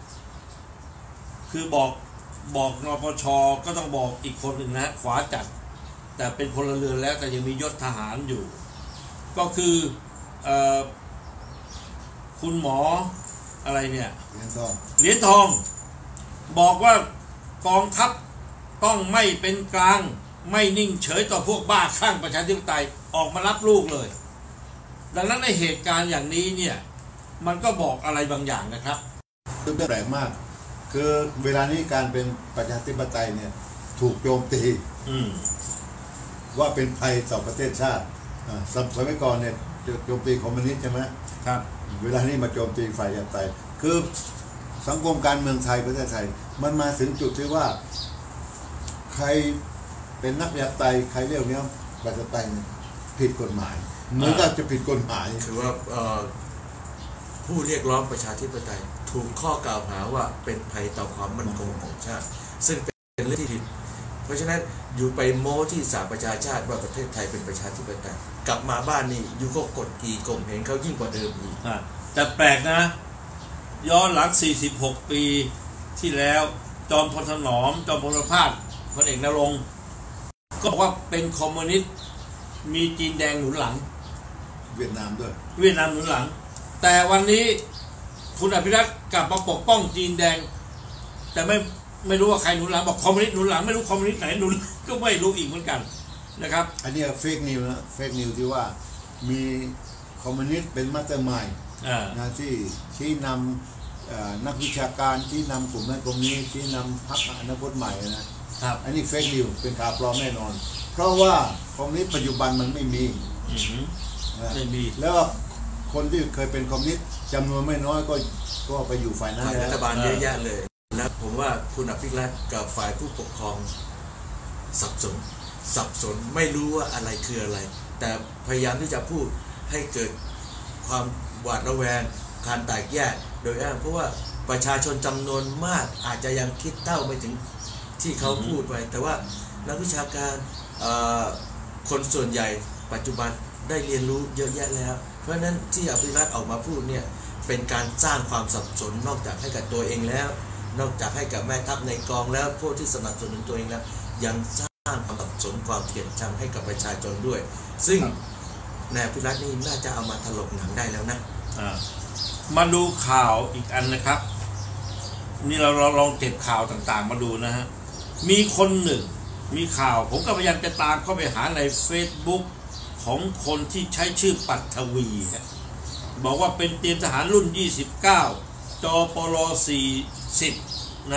คือบอกบอกนปช.ก็ต้องบอกอีกคนหนึ่งนะขวาจัดแต่เป็นพลเรือนแล้วแต่ยังมียศทหารอยู่ก็คือเอ่อคุณหมออะไรเนี่ยเหรียญทองเหรียญทองบอกว่ากองทัพต้องไม่เป็นกลางไม่นิ่งเฉยต่อพวกบ้าคลั่งประชาธิปไตยออกมารับลูกเลยดังนั้นในเหตุการณ์อย่างนี้เนี่ยมันก็บอกอะไรบางอย่างนะครับคือแปลกมากคือเวลานี้การเป็นประชาธิปไตยเนี่ยถูกโจมตีว่าเป็นภัยต่อประเทศชาติสมัยก่อนเนี่ยโจมตีคอมมิวนิสต์ใช่ไหมครับเวลานี้มาโจมตีฝ่ายประชาธิปไตยคือสังคมการเมืองไทยประเทศไทยมันมาถึงจุดที่ว่าใครเป็นนักประชาธิปไตยใครเรียกเนี้ยประชาธิปไตยผิดกฎหมายเหมือนกับจะผิดกฎหมายคือว่าผู้เรียกร้องประชาธิปไตยถูกข้อกล่าวหาว่าเป็นภัยต่อความมั่นคงของชาติซึ่งเป็นเรื่องที่ผิดเพราะฉะนั้นอยู่ไปโม้ที่สหประชาชาติว่าประเทศไทยเป็นประชาธิปไตยกลับมาบ้านนี่อยู่ก็กดขี่ข่มเหงเขายิ่งกว่าเดิมอีกแต่แปลกนะย้อนหลังสี่สิบหกปีที่แล้วจอมพลถนอมจอมพลปานพลเอกนรงค์ก็บอกว่าเป็นคอมมิวนิสต์มีจีนแดงหนุนหลังเวียดนามด้วยเวียดนามหนุนหลังแต่วันนี้คุณอภิรัตน์กลับมาปกป้องจีนแดงแต่ไม่ไม่รู้ว่าใครหนุนหลังบอกคอมมิวนิสต์หนุนหลังไม่รู้คอมมิวนิสต์ไหนหนุนก็ไม่รู้อีกเหมือนกันนะครับอันนี้เฟกนิวนะเฟกนิวที่ว่ามีคอมมิวนิสต์เป็นมาสเตอร์มายด์นะที่ชี้นำนักวิชาการชี้นำกลุ่มนั้นกลุ่มนี้ชี้นำพรรคอนาคตใหม่นะครับอันนี้เฟกนิวเป็นข่าวปลอมแน่นอนเพราะว่าคอมมิวนิสต์ปัจจุบันมันไม่มีไม่มีแล้วคนที่เคยเป็นคอมมิวนิสต์จำนวนไม่น้อยก็ก็ไปอยู่ฝ่ายนั้นรัฐบาลเยอะแยะเลยนะผมว่าคุณอภิรัตน์กับฝ่ายผู้ปกครองสับสนสับสนไม่รู้ว่าอะไรคืออะไรแต่พยายามที่จะพูดให้เกิดความหวาดระแวงการแตกแยกโดยอ้างเพราะว่าประชาชนจำนวนมากอาจจะยังคิดเท่าไม่ถึงที่เขาพูดไปแต่ว่านักวิชาการคนส่วนใหญ่ปัจจุบันได้เรียนรู้เยอะแยะแล้วเพราะฉะนั้นที่อภิรัตน์ออกมาพูดเนี่ยเป็นการสร้างความสับสนนอกจากให้กับตัวเองแล้วนอกจากให้กับแม่ทัพในกองแล้วพวกที่สนับสนุนตัวเองแล้วยังสร้างความสับสนความเกลียดชังให้กับประชาชนด้วยซึ่งนายอภิรัตน์นี่น่าจะเอามาถลกหนังได้แล้วนะมาดูข่าวอีกอันนะครับนี่เราเราลองเก็บข่าวต่างๆมาดูนะฮะมีคนหนึ่งมีข่าวผมก็พยายามจะตามเข้าไปหาใน Facebook ของคนที่ใช้ชื่อปัทวีบอกว่าเป็นเตรียมทหารรุ่นยี่สิบเก้าจปรสี่สิบนะ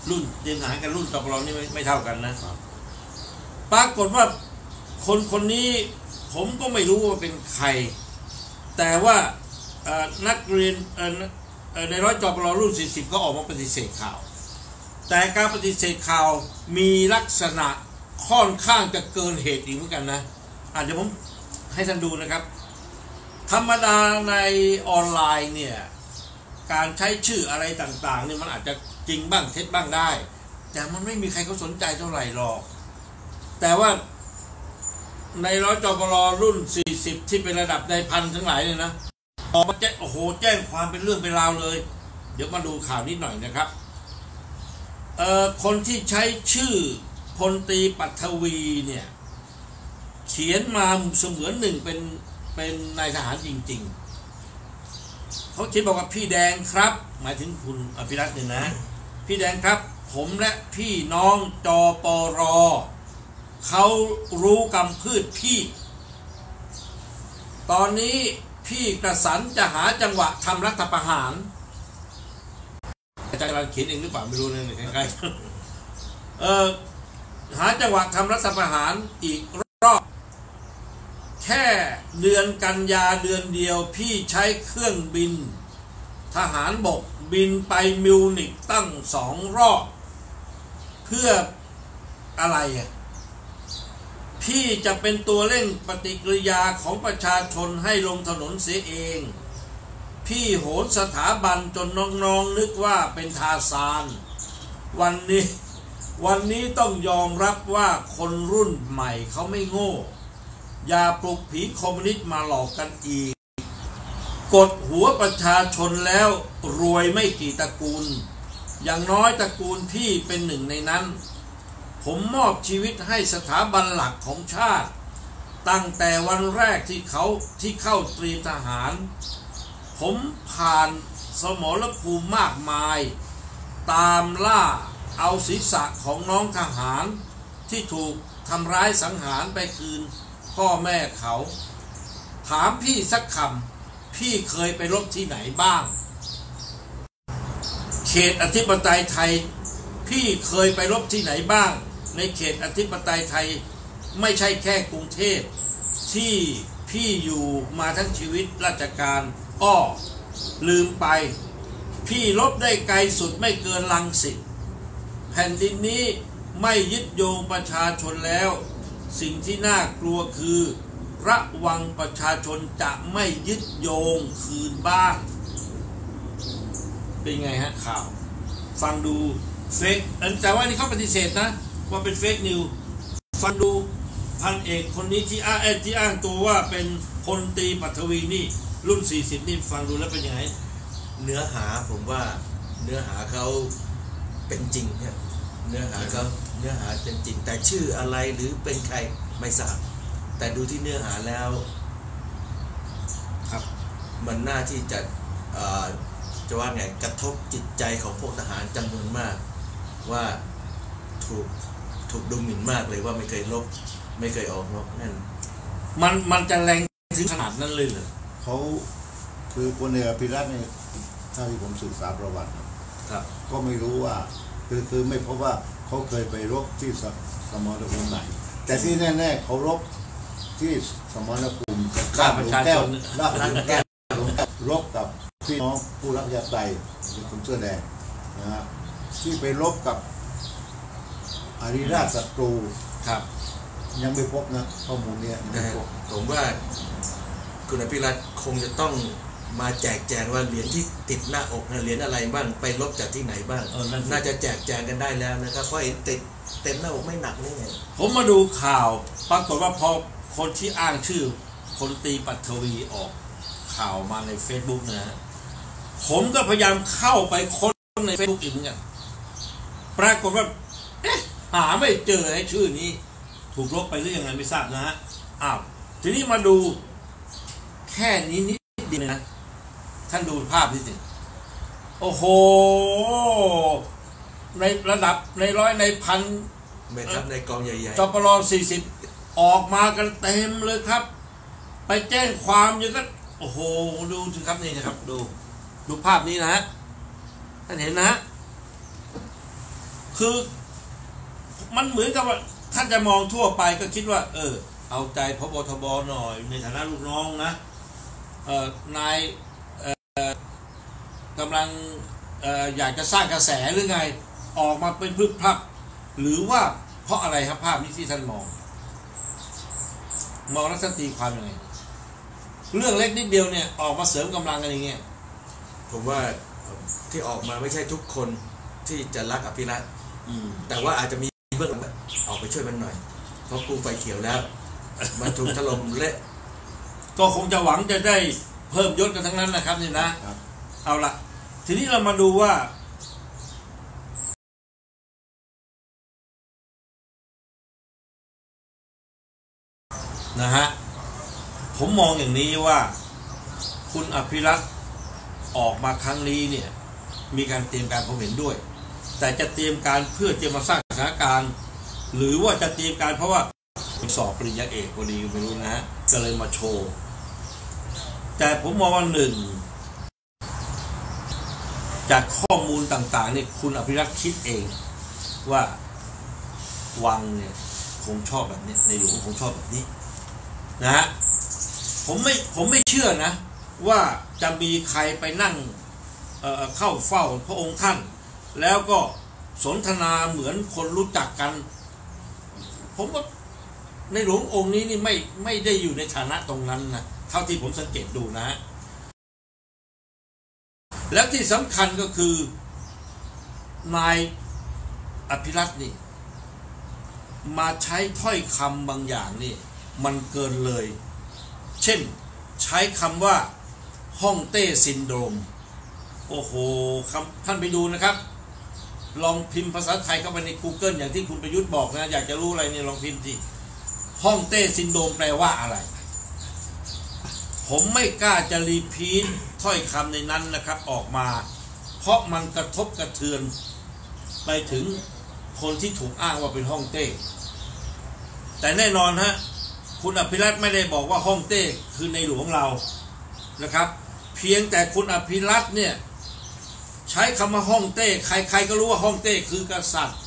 รุ่นเตรียมทหารกับรุ่นจปรนี่ไม่ไม่เท่ากันนะปรากฏว่าคนคนนี้ผมก็ไม่รู้ว่าเป็นใครแต่ว่านักเรียนในร้อยจปรรุ่นสี่สิบก็ออกมาปฏิเสธข่าวแต่การปฏิเสธข่าวมีลักษณะค่อนข้างจะเกินเหตุอีกเหมือนกันนะอาจจะผมให้ท่านดูนะครับธรรมดาในออนไลน์เนี่ยการใช้ชื่ออะไรต่างๆเนี่ยมันอาจจะจริงบ้างเท็จบ้างได้แต่มันไม่มีใครเขาสนใจเท่าไหร่หรอกแต่ว่าในร้อยจปรรุ่นสี่สิบที่เป็นระดับในพันทั้งหลายเนี่ยนะออกมาแจ้งโอ้โหแจ้งความเป็นเรื่องเป็นราวเลยเดี๋ยวมาดูข่าวนิดหน่อยนะครับเอ่อคนที่ใช้ชื่อพลตรีปัทวีเนี่ยเขียนมาเสมือนหนึ่งเป็นเป็นนายทหารจริงๆเขาเขียนบอกว่าพี่แดงครับหมายถึงคุณอภิรัตน์เนี่ยนะพี่แดงครับผมและพี่น้องจปรเขารู้กำพืชพี่ตอนนี้พี่กระสันจะหาจังหวะทำรัฐประหารอาจารย์กำลังเขียนเองหรือเปล่าไม่รู้เลยใกล้ๆเออหาจังหวะทำรัฐประหารอีกรอบแค่เดือนกันยาเดือนเดียวพี่ใช้เครื่องบินทหารบกบินไปมิวนิกตั้งสองรอบเพื่ออะไรอ่ะพี่จะเป็นตัวเร่งปฏิกิริยาของประชาชนให้ลงถนนเสียเองพี่โหนสถาบันจนน้องๆนึกว่าเป็นทาซานวันนี้วันนี้ต้องยอมรับว่าคนรุ่นใหม่เขาไม่โง่อย่าปลุกผีคอมมิวนิสต์มาหลอกกันอีกกดหัวประชาชนแล้วรวยไม่กี่ตระกูลอย่างน้อยตระกูลพี่เป็นหนึ่งในนั้นผมมอบชีวิตให้สถาบันหลักของชาติตั้งแต่วันแรกที่เขาที่เข้าเตรียมทหารผมผ่านสมรภูมิมากมายตามล่าเอาศีรษะของน้องทหารที่ถูกทำร้ายสังหารไปคืนพ่อแม่เขาถามพี่สักคำพี่เคยไปรบที่ไหนบ้างเขตอธิปไตยไทยพี่เคยไปรบที่ไหนบ้างในเขตอธิปไตยไทยไม่ใช่แค่กรุงเทพที่พี่อยู่มาทั้งชีวิตราชการอ้อลืมไปพี่รบได้ไกลสุดไม่เกินรังสิตแผ่นดินนี้ไม่ยึดโยงประชาชนแล้วสิ่งที่น่ากลัวคือระวังประชาชนจะไม่ยึดโยงคืนบ้านเป็นไงฮะข่าวฟังดูเฟกแต่ว่านี่เขาปฏิเสธนะว่าเป็นเฟกนิวฟังดูพันเอกคนนี้ที่อ้างที่อ้างตัวว่าเป็นพลตรีปัทวีนี่รุ่นสี่สิบนี่ฟังดูแล้วเป็นยังไงเนื้อหาผมว่าเนื้อหาเขาเป็นจริงเนี่ยเนื้อหาเขาเนื้อหาเป็นจริงแต่ชื่ออะไรหรือเป็นใครไม่ทราบแต่ดูที่เนื้อหาแล้วครับมันน่าที่จะจะว่าไงกระทบจิตใจของพวกทหารจำนวนมากว่าถูกถูกดูหมิ่นมากเลยว่าไม่เคยลบไม่เคยออกรบนั่นมันมันจะแรงถึงขนาดนั้นเลยเหรอเขาคือพลเอกอภิรัตน์เนี่ยถ้าที่ผมศึกษาประวัติครับก็ไม่รู้ว่าคือคือไม่พบว่าเขาเคยไปรบที่สมรภูมิไหนแต่ที่แน่ๆเขารบที่สมรภูมิราชหลวงแก้วราชหลวงแก้วรบกับพี่น้องผู้รักยาไตเป็นคนเสื้อแดงนะฮะที่ไปรบกับอาริราชศัตรูครับยังไม่พบนะข้อมูลเนี้ยผมว่าคุณอภิรัตน์คงจะต้องมาแจกแจงว่าเหรียญที่ติดหน้าอกนะเหรียญอะไรบ้างไปลบจากที่ไหนบ้างน่าจะแจกแจงกันได้แล้วนะครับเพราะเห็นติดเต็มหน้าอกไม่หนักนี่ไงผมมาดูข่าวปรากฏว่าพอคนที่อ้างชื่อพลตรีปัทวีออกข่าวมาใน Facebook นะผมก็พยายามเข้าไปค้นใน Facebook อีกเหมือนกันปรากฏว่าเอ๊ะหาไม่เจอไอ้ชื่อนี้ถูกลบไปหรือยังไงไม่ทราบนะฮะอ้าวทีนี้มาดูแค่นี้นิดเดียวนะท่านดูภาพนี่สิโอ้โหในระดับในร้อยในพันเมตรในกองใหญ่ๆจปรสี่สิบออกมากันเต็มเลยครับไปแจ้งความอย่างก็โอ้โหดูสิครับนี่นะครับดูดูภาพนี้นะฮะท่านเห็นนะฮะคือมันเหมือนกับว่าท่านจะมองทั่วไปก็คิดว่าเออเอาใจพบทบหน่อยในฐานะลูกน้องนะเออนายเออกำลังเอออยากจะสร้างกระแสหรือไงออกมาเป็นพลึบพลับหรือว่าเพราะอะไรครับภาพนี้ที่ท่านมองมองแล้วท่านตีความยังไงเรื่องเล็กนิดเดียวเนี่ยออกมาเสริมกำลังกันอย่างเงี้ยผมว่าที่ออกมาไม่ใช่ทุกคนที่จะรักอภิรัตน์แต่ว่าอาจจะมีเบื้องหลังออกไปช่วยมันหน่อยเพราะกูไฟเขียวแล้วมันถูกถล่มเละก็คงจะหวังจะได้เพิ่มยศกันทั้งนั้นนะครับนี่นะเอาละทีนี้เรามาดูว่านะฮะผมมองอย่างนี้ว่าคุณอภิรัตน์ออกมาครั้งนี้เนี่ยมีการเตรียมการผมเห็นด้วยแต่จะเตรียมการเพื่อจะมาสร้างสถานการณ์หรือว่าจะเตรียมการเพราะว่าสอบปริญญาเอกพอดีไม่รู้นะก็เลยมาโชว์แต่ผมมองว่าหนึ่งจากข้อมูลต่างๆเนี่ยคุณอภิรัตน์คิดเองว่าวังเนี่ยคงชอบแบบนี้ในหลวงคงชอบแบบนี้นะฮะผมไม่ผมไม่เชื่อนะว่าจะมีใครไปนั่ง เอ่อ เข้าเฝ้าพระองค์ท่านแล้วก็สนทนาเหมือนคนรู้จักกันผมว่าในหลวงองค์นี้นี่ไม่ไม่ได้อยู่ในฐานะตรงนั้นนะเท่าที่ผมสังเกตดูนะแล้วที่สำคัญก็คือนายอภิรัตน์นี่มาใช้ถ้อยคำบางอย่างนี่มันเกินเลยเช่นใช้คำว่าฮ่องเต้ซินโดรมโอ้โหคำท่านไปดูนะครับลองพิมพ์ภาษาไทยเข้าไปใน Google อย่างที่คุณประยุทธ์บอกนะอยากจะรู้อะไรเนี่ยลองพิมพ์สิฮ่องเต้ซินโดรมแปลว่าอะไรผมไม่กล้าจะรีพีทถ้อยคำในนั้นนะครับออกมาเพราะมันกระทบกระเทือนไปถึงคนที่ถูกอ้างว่าเป็นฮ่องเต้แต่แน่นอนฮะคุณอภิรัตน์ไม่ได้บอกว่าฮ่องเต้คือในหลวงเรานะครับเพียงแต่คุณอภิรัตน์เนี่ยใช้คำว่าฮ่องเต้ใครๆก็รู้ว่าฮ่องเต้คือกษัตริย์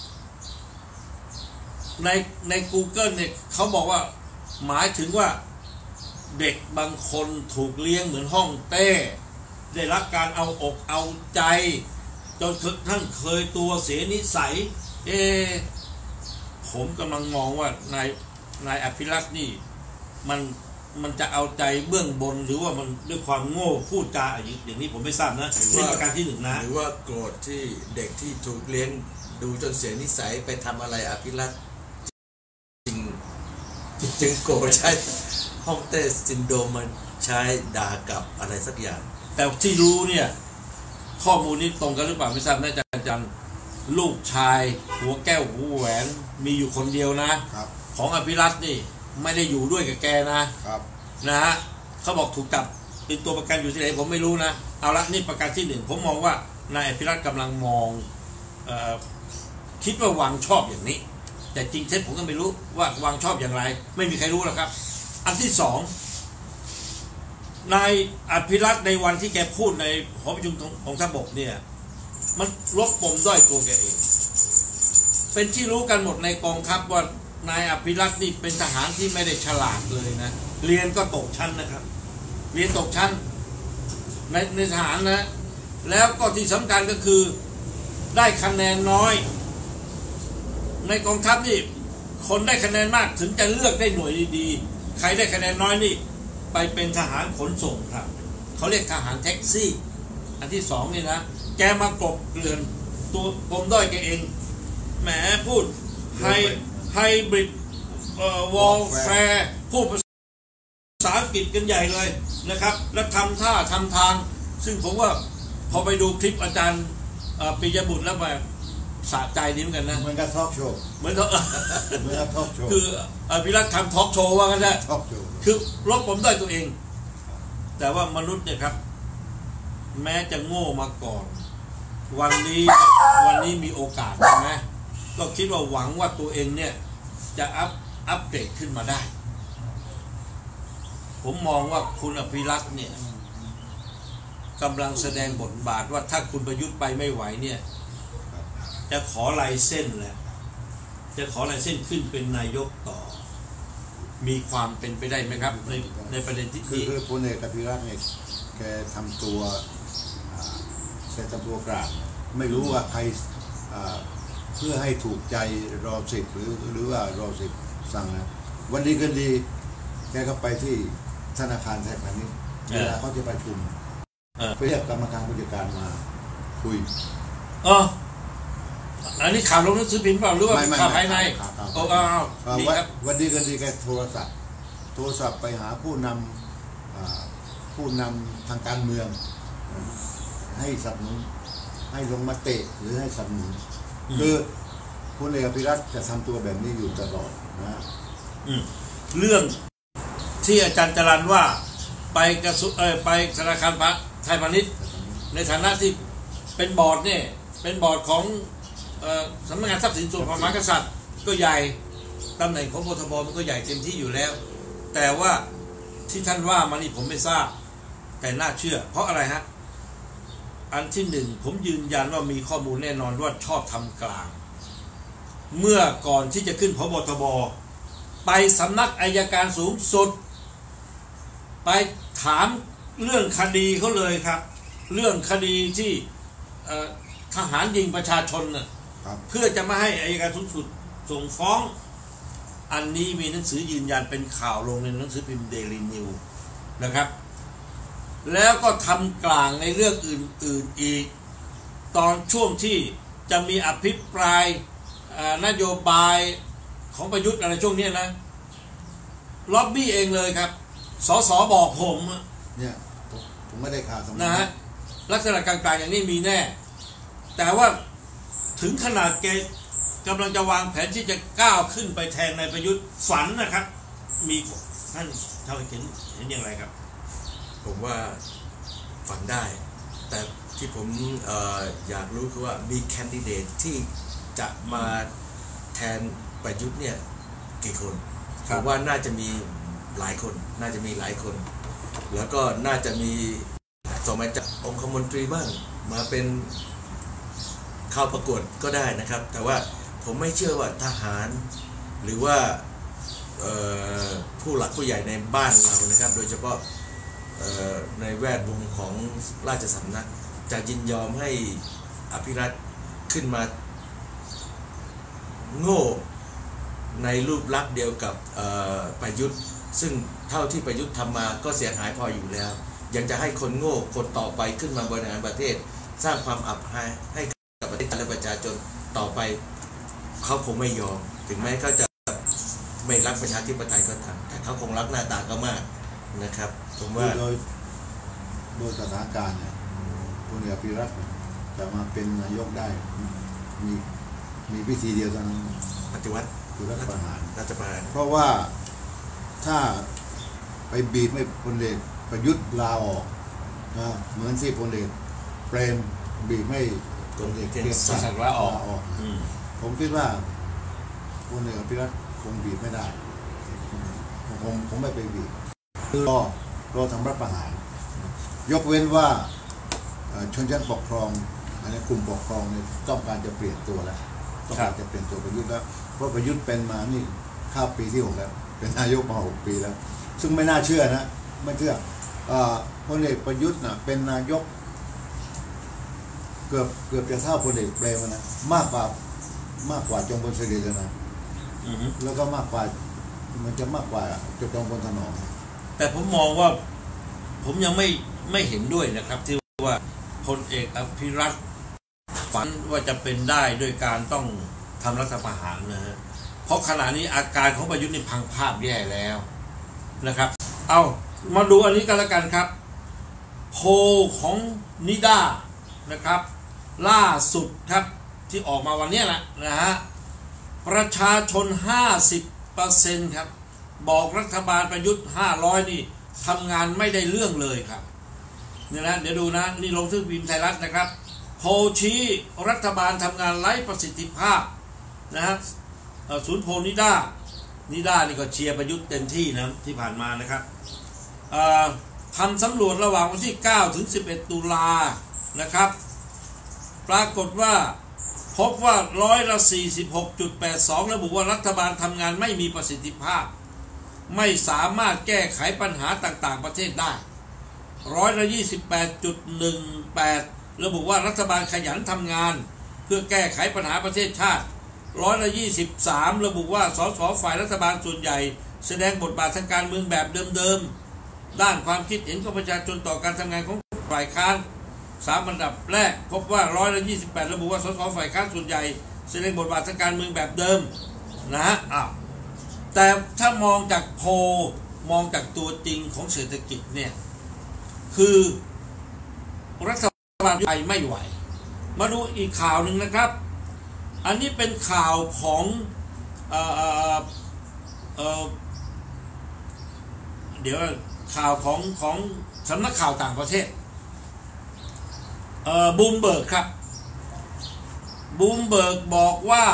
ในใน Google เนี่ยเขาบอกว่าหมายถึงว่าเด็กบางคนถูกเลี้ยงเหมือนฮ่องเต้ได้รับการเอาอกเอาใจจนทั้งเคยตัวเสียนิสัยเอผมกำลังมองว่านายนายอภิรัตน์นี่มันมันจะเอาใจเบื้องบนหรือว่ามันด้วยความโง่พูดจาอย่างนี้ผมไม่ทราบนะนี่ประการที่หนึ่งนะหรือว่าโกรธที่เด็กที่ถูกเลี้ยงดูจนเสียนิสัยไปทำอะไรอภิรัตน์จึงจึงโกรธใช้ฮ่องเต้ซินโดรมมันใช้ด่ากับอะไรสักอย่างแต่ที่รู้เนี่ยข้อมูลนี้ตรงกันหรือเปล่าไม่ทราบนะอาจารย์จันลูกชายหัวแก้วหูแหวนมีอยู่คนเดียวนะครับของอภิรัตน์นี่ไม่ได้อยู่ด้วยกับแกนะครับนะฮะเขาบอกถูกจับเป็นตัวประกันอยู่ที่ไหนผมไม่รู้นะเอาละนี่ประการที่หนึ่งผมมองว่านายอภิรัตน์กำลังมองเอ่อคิดว่าวังชอบอย่างนี้แต่จริงเท็จผมก็ไม่รู้ว่าวังชอบอย่างไรไม่มีใครรู้หรอกครับอันที่สองนายอภิรัตน์ในวันที่แกพูดในหอประชุมของทัพบกเนี่ยมันลบปมด้อยตัวแกเองเป็นที่รู้กันหมดในกองทัพว่านายอภิรัตน์นี่เป็นทหารที่ไม่ได้ฉลาดเลยนะเรียนก็ตกชั้นนะครับเรียนตกชั้นในในทหารนะแล้วก็ที่สำคัญก็คือได้คะแนนน้อยในกองทัพนี่คนได้คะแนนมากถึงจะเลือกได้หน่วยดีๆใครได้คะแนนน้อยนี่ไปเป็นทหารขนส่งครับเขาเรียกทหารแท็กซี่อันที่สองนี่นะแกมากลบเกลื่อนตัวปมด้อยแกเองแหมพูดไฮไฮบริดวอลแฟร์พูดภาษาอังกฤษกันใหญ่เลยนะครับและทำท่าทำทางซึ่งผมว่าพอไปดูคลิปอาจารย์ปิยบุตรแล้วแบบสะใจนิ้มกันนะเหมือนกับทอล์กโชว์เหมือนเหมือนกับทอล์กโชว์คืออภิรัตน์ทำทอล์กโชว์ว่ากันได้ทอล์กโชว์คือลบผมได้ตัวเองแต่ว่ามนุษย์เนี่ยครับแม้จะโง่มาก่อนวันนี้วันนี้มีโอกาสใช่ไหมก็คิดว่าหวังว่าตัวเองเนี่ยจะอัพอัพเกรดขึ้นมาได้ผมมองว่าคุณอภิรัตน์เนี่ยกำลังแสดงบทบาทว่าถ้าคุณประยุทธ์ไปไม่ไหวเนี่ยจะขอลายเส้นแหละจะขอลายเส้นขึ้นเป็นนายกต่อมีความเป็นไปได้ไหมครับในในประเด็นที่คือคือพลเอกอภิรัตน์เนี่ยแกทำตัวแกทำตัวกลางไม่รู้ว่าใครเพื่อให้ถูกใจรอสิบหรือหรือว่ารอสิบสั่งนะวันดีกันดีแกก็ไปที่ธนาคารไทยพาณิชย์เวลาเขาจะประชุมไปเรียกกรรมการผู้จัดการมาคุยอ๋ออันนี้ข่าวลงหนังสือพิมพ์เปล่าหรือว่าข่าวภายในโอ้อ้าววันดีกันดีแกโทรศัพท์โทรศัพท์ไปหาผู้นำผู้นำทางการเมืองให้สนับสนุนให้ลงมติหรือให้สนับสนุนคือพลเอกอภิรัตน์จะทำตัวแบบนี้อยู่ตลอดนะเรื่องที่อาจารย์จรัญว่าไปกระสุเออไปธนาคารไทยพาณิชย์ในฐานะที่เป็นบอร์ดเนี่ยเป็นบอร์ดของสำนักงานทรัพย์สินส่วนพระมหากษัตริย์ก็ใหญ่ตำแหน่งของกทบมันก็ใหญ่เต็มที่อยู่แล้วแต่ว่าที่ท่านว่ามานี่ผมไม่ทราบแต่น่าเชื่อเพราะอะไรฮะอันที่หนึ่งผมยืนยันว่ามีข้อมูลแน่นอนว่าชอบทำกลางเมื่อก่อนที่จะขึ้นพบทบไปสำนักอัยการสูงสุดไปถามเรื่องคดีเขาเลยครับเรื่องคดีที่ทหารยิงประชาชนน่ะเพื่อจะไม่ให้อัยการสูงสุดส่งฟ้องอันนี้มีหนังสือยืนยันเป็นข่าวลงในหนังสือพิมพ์เดลี่นิวนะครับแล้วก็ทำกลางในเรื่องอื่นๆอีกตอนช่วงที่จะมีอภิปรายนโยบายของประยุทธ์อะไรช่วงนี้นะล็อบบี้เองเลยครับสสบอกผมเนี่ยผมไม่ได้ข่าวนะฮะลักษณะกลางๆอย่างนี้มีแน่แต่ว่าถึงขนาดแกกำลังจะวางแผนที่จะก้าวขึ้นไปแทนนายประยุทธ์ฝันนะครับมีท่านเท่าเห็นเห็นอย่างไรครับผมว่าฝันได้แต่ที่ผม เอ่อ อยากรู้คือว่ามีแคนดิเดตที่จะมาแทนประยุทธ์เนี่ยกี่คนผมว่าน่าจะมีหลายคนน่าจะมีหลายคนแล้วก็น่าจะมีส่งมาจากองคมนตรีบ้างมาเป็นเข้าประกวดก็ได้นะครับแต่ว่าผมไม่เชื่อว่าทหารหรือว่าผู้หลักผู้ใหญ่ในบ้านเรานะครับโดยเฉพาะในแวดวงของราชสำนักจะยินยอมให้อภิรัตน์ขึ้นมาโง่ในรูปลักษณ์เดียวกับประยุทธ์ซึ่งเท่าที่ประยุทธ์ทำมาก็เสียหายพออยู่แล้วยังจะให้คนโง่คนต่อไปขึ้นมาบริหารประเทศสร้างความอับอายให้กับประเทศและประชาชนต่อไปเขาคงไม่ยอมถึงแม้เขาจะไม่รักประชาธิปไตยก็ตามแต่เขาคงรักหน้าตาเขามากนะครับผมว่าโดยโดยสถานการณ์เนี่ยพลเอกอภิรัตน์จะมาเป็นนายกได้มีมีวิธีเดียวเท่านั้นปฏิวัติคือรัฐประหารรัฐประหารเพราะว่าถ้าไปบีบให้พลเอกประยุทธ์ลาออกนะเหมือนที่พลเอกเปรมบีบให้พลเอกเกียรติศักดิ์ลาออกผมคิดว่าพลเอกอภิรัตน์คงบีบไม่ได้ผมผมไม่ไปบีบรอรอทำรัฐประหารยกเว้นว่าชนชั้นปกครองอันนี้กลุ่มปกครองเนี่ยต้องการจะเปลี่ยนตัวแล้วต้องการจะเปลี่ยนตัวประยุทธ์แล้วเพราะประยุทธ์เป็นมานี่ข้าวปีที่หกแล้วเป็นนายกมาหกปีแล้วซึ่งไม่น่าเชื่อนะไม่เชื่อพลเอกประยุทธ์นะเป็นนายกเกือบเกือบจะเท่าพลเอกเปรมนะมากกว่ามากกว่าจงพลสฤษดิ์นะแล้วก็มากกว่ามันจะมากกว่าจงพลถนอมแต่ผมมองว่าผมยังไม่ไม่เห็นด้วยนะครับที่ว่าพลเอกอภิรัตน์ฝันว่าจะเป็นได้โดยการต้องทำรัฐประหารนะฮะเพราะขณะนี้อาการของประยุทธ์นี่พังภาพแย่แล้วนะครับเอามาดูอันนี้กันละกันครับโพลของนิด้านะครับล่าสุดครับที่ออกมาวันนี้แหละนะฮะประชาชน ห้าสิบเปอร์เซ็นต์ ครับบอกรัฐบาลประยุทธ์ห้าร้อยนี่ทำงานไม่ได้เรื่องเลยครับนี่นะเดี๋ยวดูนะนี่ลงที่พิมพ์ไทยรัฐนะครับโพลชี้รัฐบาลทำงานไร้ประสิทธิภาพนะฮะศูนย์โพลนิด้านิด้านี่ก็เชียร์ประยุทธ์เต็มที่นะที่ผ่านมานะครับทำสำรวจระหว่างวันที่เก้าถึงสิบเอ็ดตุลานะครับปรากฏว่าพบว่าร้อยละสี่สิบหกจุดแปดสองระบุว่ารัฐบาลทำงานไม่มีประสิทธิภาพไม่สามารถแก้ไขปัญหาต่างๆประเทศได้ร้อยละยี่สิบแปดจุดหนึ่งแปดระบุว่ารัฐบาลขยันทำงานเพื่อแก้ไขปัญหาประเทศชาติร้อยละยี่สิบสามระบุว่าสสฝ่ายรัฐบาลส่วนใหญ่แสดงบทบาททางการเมืองแบบเดิมๆด้านความคิดเห็นของประชาชนต่อการทำงานของฝ่ายค้านสามอันดับแรกพบว่าร้อยละยี่สิบแปดระบุว่าสสฝ่ายค้านส่วนใหญ่แสดงบทบาททางการเมืองแบบเดิมนะฮะอ้าวแต่ถ้ามองจากโพลมองจากตัวจริงของเศรษฐกิจเนี่ยคือรัฐบาลไทยไม่ไหวมาดูอีกข่าวหนึ่งนะครับอันนี้เป็นข่าวของเอ่อเอ่อเอ่อเดี๋ยวข่าวของของสำนักข่าวต่างประเทศเอ่อบูมเบิร์กครับบูมเบิร์กบอกว่า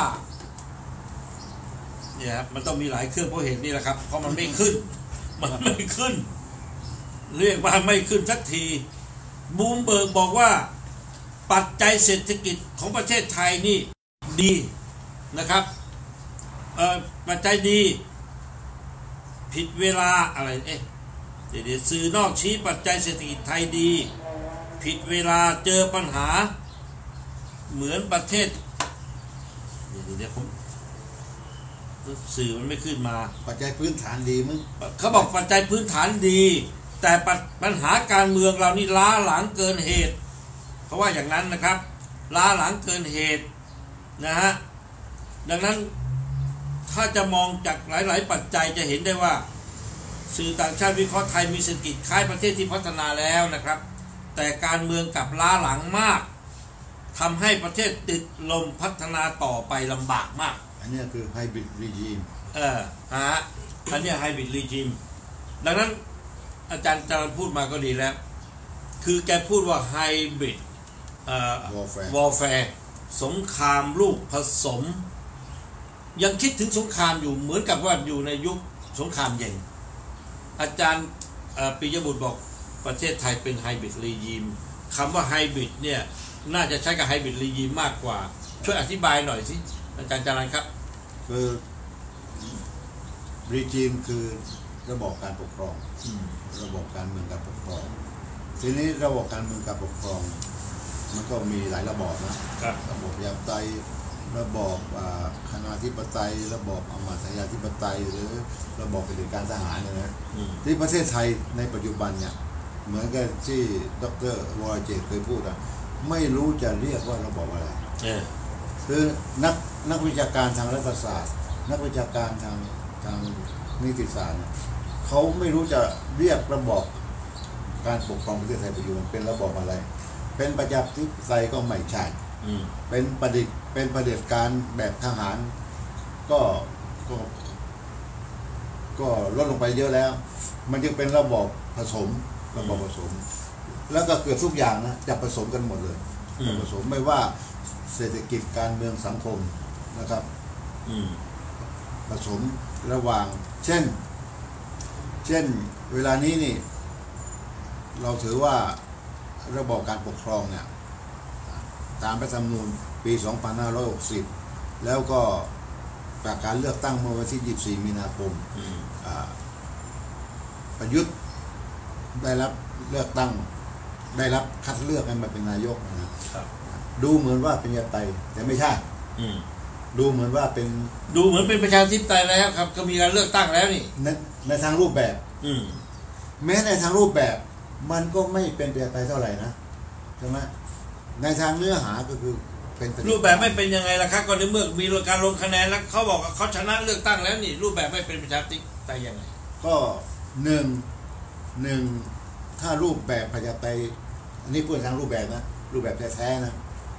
เนี่ยมันต้องมีหลายเครื่องเพราะเหตุนี่แหละครับเพราะมันไม่ขึ้นมันไม่ขึ้นเรียกว่าไม่ขึ้นสักทีบูมเบิร์กบอกว่าปัจจัยเศรษฐกิจของประเทศไทยนี่ดีนะครับเอ่อปัจจัยดีผิดเวลาอะไรเอ๊ะเดี๋ยวสื่อนอกชี้ปัจจัยเศรษฐกิจไทยดีผิดเวลาเจอปัญหาเหมือนประเทศเดี๋ยวเดี๋ยวผมสื่อมันไม่ขึ้นมาปัจจัยพื้นฐานดีมั้งเขาบอกปัจจัยพื้นฐานดีแต่ปัญหาการเมืองเรานี่ล้าหลังเกินเหตุเพราะว่าอย่างนั้นนะครับล้าหลังเกินเหตุนะฮะดังนั้นถ้าจะมองจากหลายๆปัจจัยจะเห็นได้ว่าสื่อต่างชาติวิเคราะห์ไทยมีเศรษฐกิจคล้ายประเทศที่พัฒนาแล้วนะครับแต่การเมืองกลับล้าหลังมากทำให้ประเทศติดลมพัฒนาต่อไปลำบากมากอันนี้คือไฮบริดรีจิมเออฮะอันนี้ไฮบริดรีจิมดังนั้นอาจารย์จารย์พูดมาก็ดีแล้วคือแกพูดว่าไฮบริดเอ่อวอร์แฟร์สงครามลูกผสมยังคิดถึงสงครามอยู่เหมือนกับว่าอยู่ในยุคสงครามเย็นอาจารย์ปิยบุตรบอกประเทศไทยเป็นไฮบริดรีจิมคำว่าไฮบริดเนี่ยน่าจะใช้กับไฮบริดรีจิมมากกว่าช่วยอธิบายหน่อยสิอาจารย์จารันครับคือรีจิมคือระบบการปกครองระบบการเมืองการปกครองทีนี้ระบบการเมืองการปกครองมันก็มีหลายระบอบนะระบบประชาธิปไตยระบอบคณาธิปไตยระบอบอำมาตยาธิปไตยหรือระบอบเผด็จการทหารเนี่ยนะที่ประเทศไทยในปัจจุบันเนี่ยเหมือนกับที่ดร.วรเจตน์เคยพูดอ่ะไม่รู้จะเรียกว่าระบอบอะไรคือนักนักวิชาการทางรัฐศาสตร์นักวิชาการทางทางนิติศาสตร์เขาไม่รู้จะเรียกระบอบการปกครองประเทศไทยปัจจุบันเป็นระบอบอะไรเป็นประชาธิปไตยก็ไม่ใช่เป็นประดิษฐ์เป็นประเผด็จการแบบทหารก็ก็ก็ลดลงไปเยอะแล้วมันจึงเป็นระบอบผสมระบอบผสมแล้วก็เกือบทุกอย่างนะจะผสมกันหมดเลยผสมไม่ว่าเศรษฐกิจการเมืองสังคมนะครับผสมระหว่างเช่นเช่นเวลานี้นี่เราถือว่าระบอบการปกครองเนี่ยตามรัฐธรรมนูญปีสองพันห้าร้อยหกสิบแล้วก็จากการเลือกตั้งเมื่อวันที่ยี่สิบสี่มีนาคมประยุทธ์ได้รับเลือกตั้งได้รับคัดเลือกให้มาเป็นนายกนะครับดูเหมือนว่าเป็นประชาธิปไตยแต่ไม่ใช่ดูเหมือนว่าเป็นดูเหมือนเป็นประชาธิปไตยแล้วครับก็มีการเลือกตั้งแล้วนี่ในในทางรูปแบบแม้ในทางรูปแบบมันก็ไม่เป็นประชาธิปไตยเท่าไหร่นะใช่ไหมในทางเนื้อหาก็คือเป็นรูปแบบไม่เป็นยังไงล่ะครับก็ในเมื่อมีการลงคะแนนแล้วเขาบอกว่าเขาชนะเลือกตั้งแล้วนี่รูปแบบไม่เป็นประชาธิปไตยยังไงก็หนึ่งหนึ่งถ้ารูปแบบประชาธิปไตยอันนี้พูดทางรูปแบบนะรูปแบบแท้ๆนะ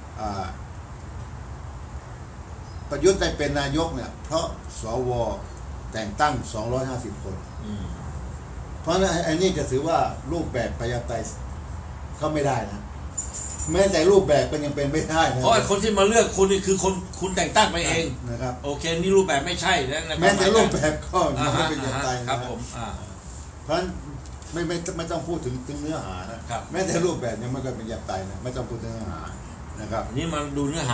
ประยุทธ์ได้เป็นนายกเนี่ยเพราะสวแต่งตั้งสองร้อยห้าสิบคนเพราะนั้นไอ้นี่จะถือว่ารูปแบบประชาธิปไตยเขาไม่ได้นะแม้แต่รูปแบบก็ยังเป็นไม่ได้นะเพราะคนที่มาเลือกคุณนี่คือคนคุณแต่งตั้งไปเองนะครับโอเคนี่รูปแบบไม่ใช่แล้วแม้แต่รูปแบบก็ยังไม่เป็นอย่างไรครับผมเพราะฉะนั้นไม่ไม่ไม่ต้องพูดถึงถึงเนื้อหานะแม้แต่รูปแบบยังไม่ก็เป็นอย่างไรนะไม่ต้องพูดถึงเนื้อหานะครับนี่มาดูเนื้อหา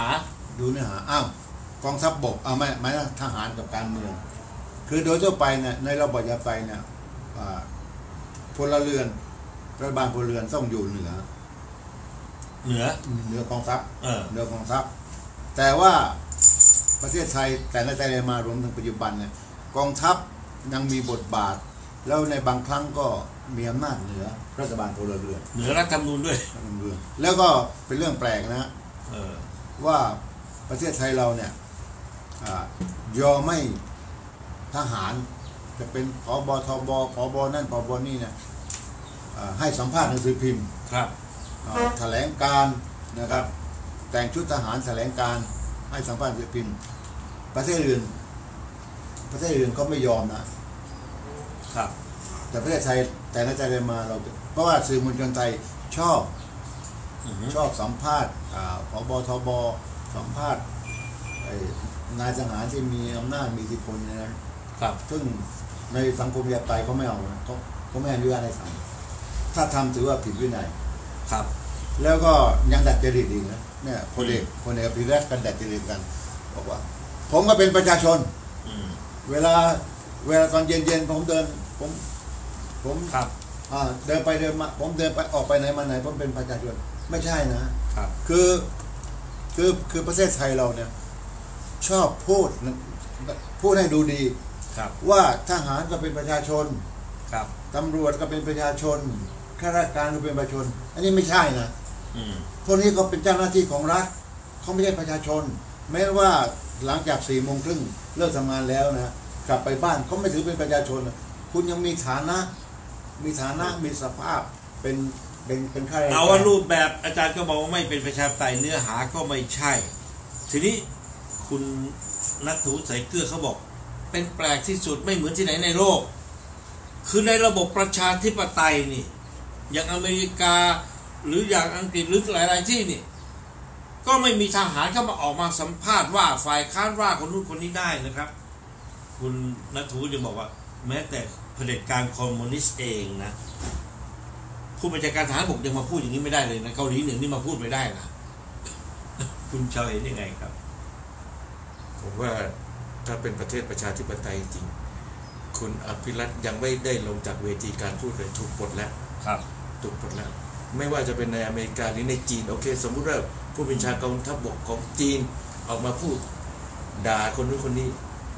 ดูเนื้อหาอ้าวกองทัพบกเอาไม่ไม่นะทหารกับการเมืองคือโดยทั่วไปเนี่ยในระบอบยาไปเนี่ยพลเรือนรัฐบาลพลเรือนต้องอยู่เหนือเหนือเหนือกองทัพเออเหนือกองทัพแต่ว่าประเทศไทยแต่ในแต่ละมารวมถึงปัจจุบันเนี่ยกองทัพยังมีบทบาทแล้วในบางครั้งก็มีอำนาจเหนือรัฐบาลพลเรือนเหนือรัฐธรรมนูญด้วยแล้วก็เป็นเรื่องแปลกนะเออว่าประเทศไทยเราเนี่ยยอมไม่ทหารจะเป็นผบทบผบนั่นผบนี่เนี่ยให้สัมภาษณ์หนังสือพิมพ์ครับแถลงการนะครับแต่งชุดทหารแถลงการให้สัมภาษณ์หนังสือพิมพ์ประเทศอื่นประเทศอื่นก็ไม่ยอมนะครับ แต่ประเทศไทยแต่ในใจเลยมาเราเพราะว่าสื่อมวลชนไทยชอบชอบสัมภาษณ์ผบทบสัมภาษณ์นายทหารที่มีอำนาจมีอิทธิพลนะครับซึ่งในสังคมประชาธิปไตยเขาไม่เอาเขาเขาไม่อนุญาตให้ทำถ้าทำถือว่าผิดวินัยครับแล้วก็ยังดัดจริตอีกนะเนี่ยคนเอกคนเอกพิรัตกันดัดจริตกันบอกว่าผมก็เป็นประชาชนเวลาเวลาตอนเย็นๆผมเดินผมผมครับเดินไปเดินมาผมเดินไปออกไปไหนมาไหนผมเป็นประชาชนไม่ใช่นะครับคือคือคือประเทศไทยเราเนี่ยชอบพูดพูดให้ดูดีว่าทหารก็เป็นประชาชนตำรวจก็เป็นประชาชนข้าราชการก็เป็นประชาชนอันนี้ไม่ใช่นะพวกนี้ก็เป็นเจ้าหน้าที่ของรัฐเขาไม่ใช่ประชาชนแม้ว่าหลังจากสี่โมงครึ่งเลิกทำงานแล้วนะกลับไปบ้านเขาไม่ถือเป็นประชาชนคุณยังมีฐานะมีฐานะมีสภาพเป็นเป็นเป็นข้าราชการเอาว่ารูปแบบอาจารย์ก็บอกว่าไม่เป็นประชาธิปไตยเนื้อหาก็ไม่ใช่ทีนี้คุณนัทธวุฒิ สายเกลือเขาบอกเป็นแปลกที่สุดไม่เหมือนที่ไหนในโลกคือในระบบประชาธิปไตยนี่อย่างอเมริกาหรืออย่างอังกฤษหรือหลายๆที่นี่ก็ไม่มีทหารเข้ามาออกมาสัมภาษณ์ว่าฝ่ายค้านว่าคนนู้นคนนี้ได้นะครับคุณนัทธวุฒิยังบอกว่าแม้แต่เผด็จการคอมมิวนิสต์เองนะผู้บัญชาการทหารบกยังมาพูดอย่างนี้ไม่ได้เลยนะเกาหลีเหนือนี่มาพูดไม่ได้นะคุณชาวเห็นยังไงครับผมว่าถ้าเป็นประเทศประชาธิปไตยจริงคุณอภิรัตน์ยังไม่ได้ลงจากเวทีการพูดเลยถูกปลดแล้วครับถูกปลดแล้วไม่ว่าจะเป็นในอเมริกาหรือในจีนโอเคสมมุติว่าผู้บัญชาการกองทัพบกของจีนออกมาพูดด่าคนนู้นคนนี้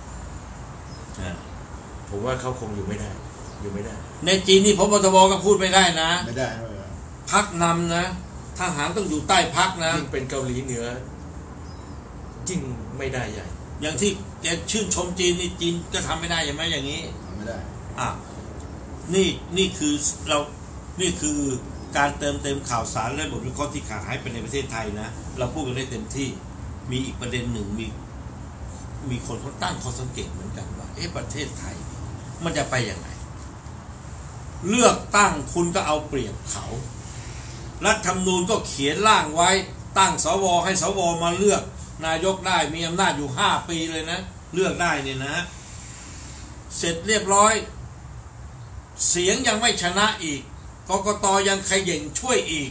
ผมว่าเขาคงอยู่ไม่ได้อยู่ไม่ได้ในจีนนี่พบทบก็พูดไม่ได้นะไม่ได้พรรคนำนะทหารต้องอยู่ใต้พรรคนะยิ่งเป็นเกาหลีเหนือยิ่งไม่ได้ใหญ่อย่างที่แกชื่นชมจีนนี่จีนก็ทำไม่ได้ใช่ไหมอย่างนี้ไม่ได้อ่ะนี่นี่คือเรานี่คือการเติมเต็มข่าวสารและบทวิเคราะห์ที่ขาดหายไปในประเทศไทยนะเราพูดกันได้เต็มที่มีอีกประเด็นหนึ่งมีมีคนเขาตั้งข้อสังเกตเหมือนกันว่าเอ๊ะประเทศไทยมันจะไปอย่างไรเลือกตั้งคุณก็เอาเปรียบเขารัฐธรรมนูญก็เขียนร่างไว้ตั้งสวให้สวมาเลือกนายกได้มีอำนาจอยู่ห้าปีเลยนะเลือกได้เนี่ยนะเสร็จเรียบร้อยเสียงยังไม่ชนะอีกกกตยังเขย่งช่วยอีก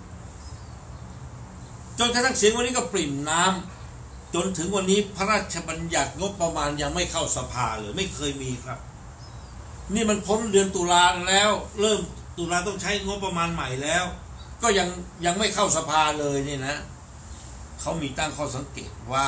จนกระทั่งเสียงวันนี้ก็ปริ่มน้ำจนถึงวันนี้พระราชบัญญัติงบประมาณยังไม่เข้าสภาเลยไม่เคยมีครับนี่มันพ้นเดือนตุลาแล้วเริ่มตุลาต้องใช้งบประมาณใหม่แล้วก็ยังยังไม่เข้าสภาเลยนี่นะเขามีตั้งข้อสังเกตว่า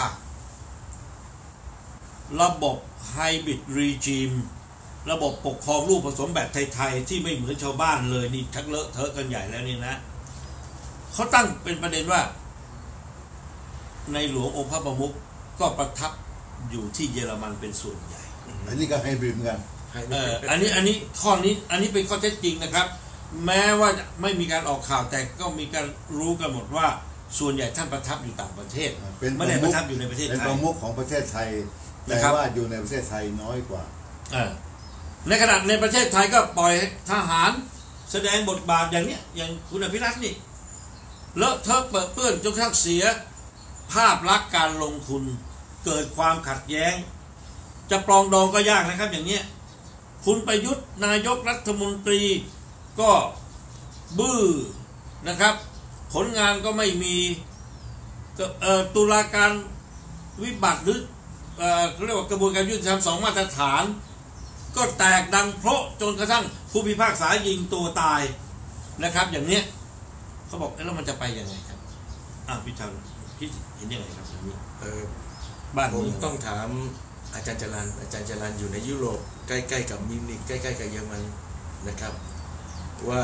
ระบบไฮบริดรีจิมระบบปกครองรูปผสมแบบไทยๆที่ไม่เหมือนชาวบ้านเลยนี่ชักเลอะเทอะกันใหญ่แล้วนี่นะเขาตั้งเป็นประเด็นว่าในหลวงองค์พระประมุขก็ประทับอยู่ที่เยอรมันเป็นส่วนใหญ่อันนี้ก็ไฮบริดเหมือนกันเอออันนี้อันนี้ข้อนี้อันนี้เป็นข้อเท็จจริงนะครับแม้ว่าไม่มีการออกข่าวแต่ก็มีการรู้กันหมดว่าส่วนใหญ่ท่านประทับอยู่ต่างประเทศไม่ได้ประทับอยู่ในประเทศไทยเป็นประมุขของประเทศไทยแต่ว่าอยู่ในประเทศไทยน้อยกว่าในขณะในประเทศไทยก็ปล่อยทหารแสดงบทบาทอย่างเนี้ยอย่างคุณอภิรัตน์นี่เลอะเทอะเปื้อนเปื้อนจนกระทั่งเสียภาพลักษณ์การลงทุนเกิดความขัดแย้งจะปรองดองก็ยากนะครับอย่างเนี้ยคุณประยุทธ์นายกรัฐมนตรีก็บื้อนะครับผลงานก็ไม่มีก็เอ่อตุลาการวิบัติหรือเอ่อเขาเรียกว่ากระบวนการยุติธรรมสองมาตรฐานก็แตกดังเพราะจนกระทั่งผู้พิพากษายิงตัวตายนะครับอย่างเนี้ยเขาบอกแล้วมันจะไปยังไงครับอ่าพี่ชาวพี่เห็นยังไงครับอย่างนี้เออบ้านผมเมืองต้องถามอาจารย์จรัญอาจารย์จรัญอยู่ในยุโรปใกล้ๆกับมิวนิกใกล้ๆกับเยอรมันนะครับว่า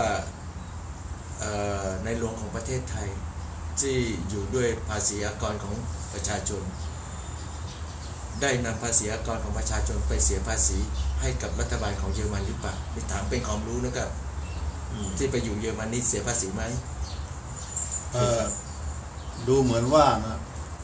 ในหลวงของประเทศไทยที่อยู่ด้วยภาษีอากรของประชาชนได้นำภาษีอากรของประชาชนไปเสียภาษีให้กับรัฐบาลของเยอรมันหรือเปล่านี่ถามเป็นความรู้นะครับที่ไปอยู่เยอรมันนี่เสียภาษีไหมเออดูเหมือนว่านะ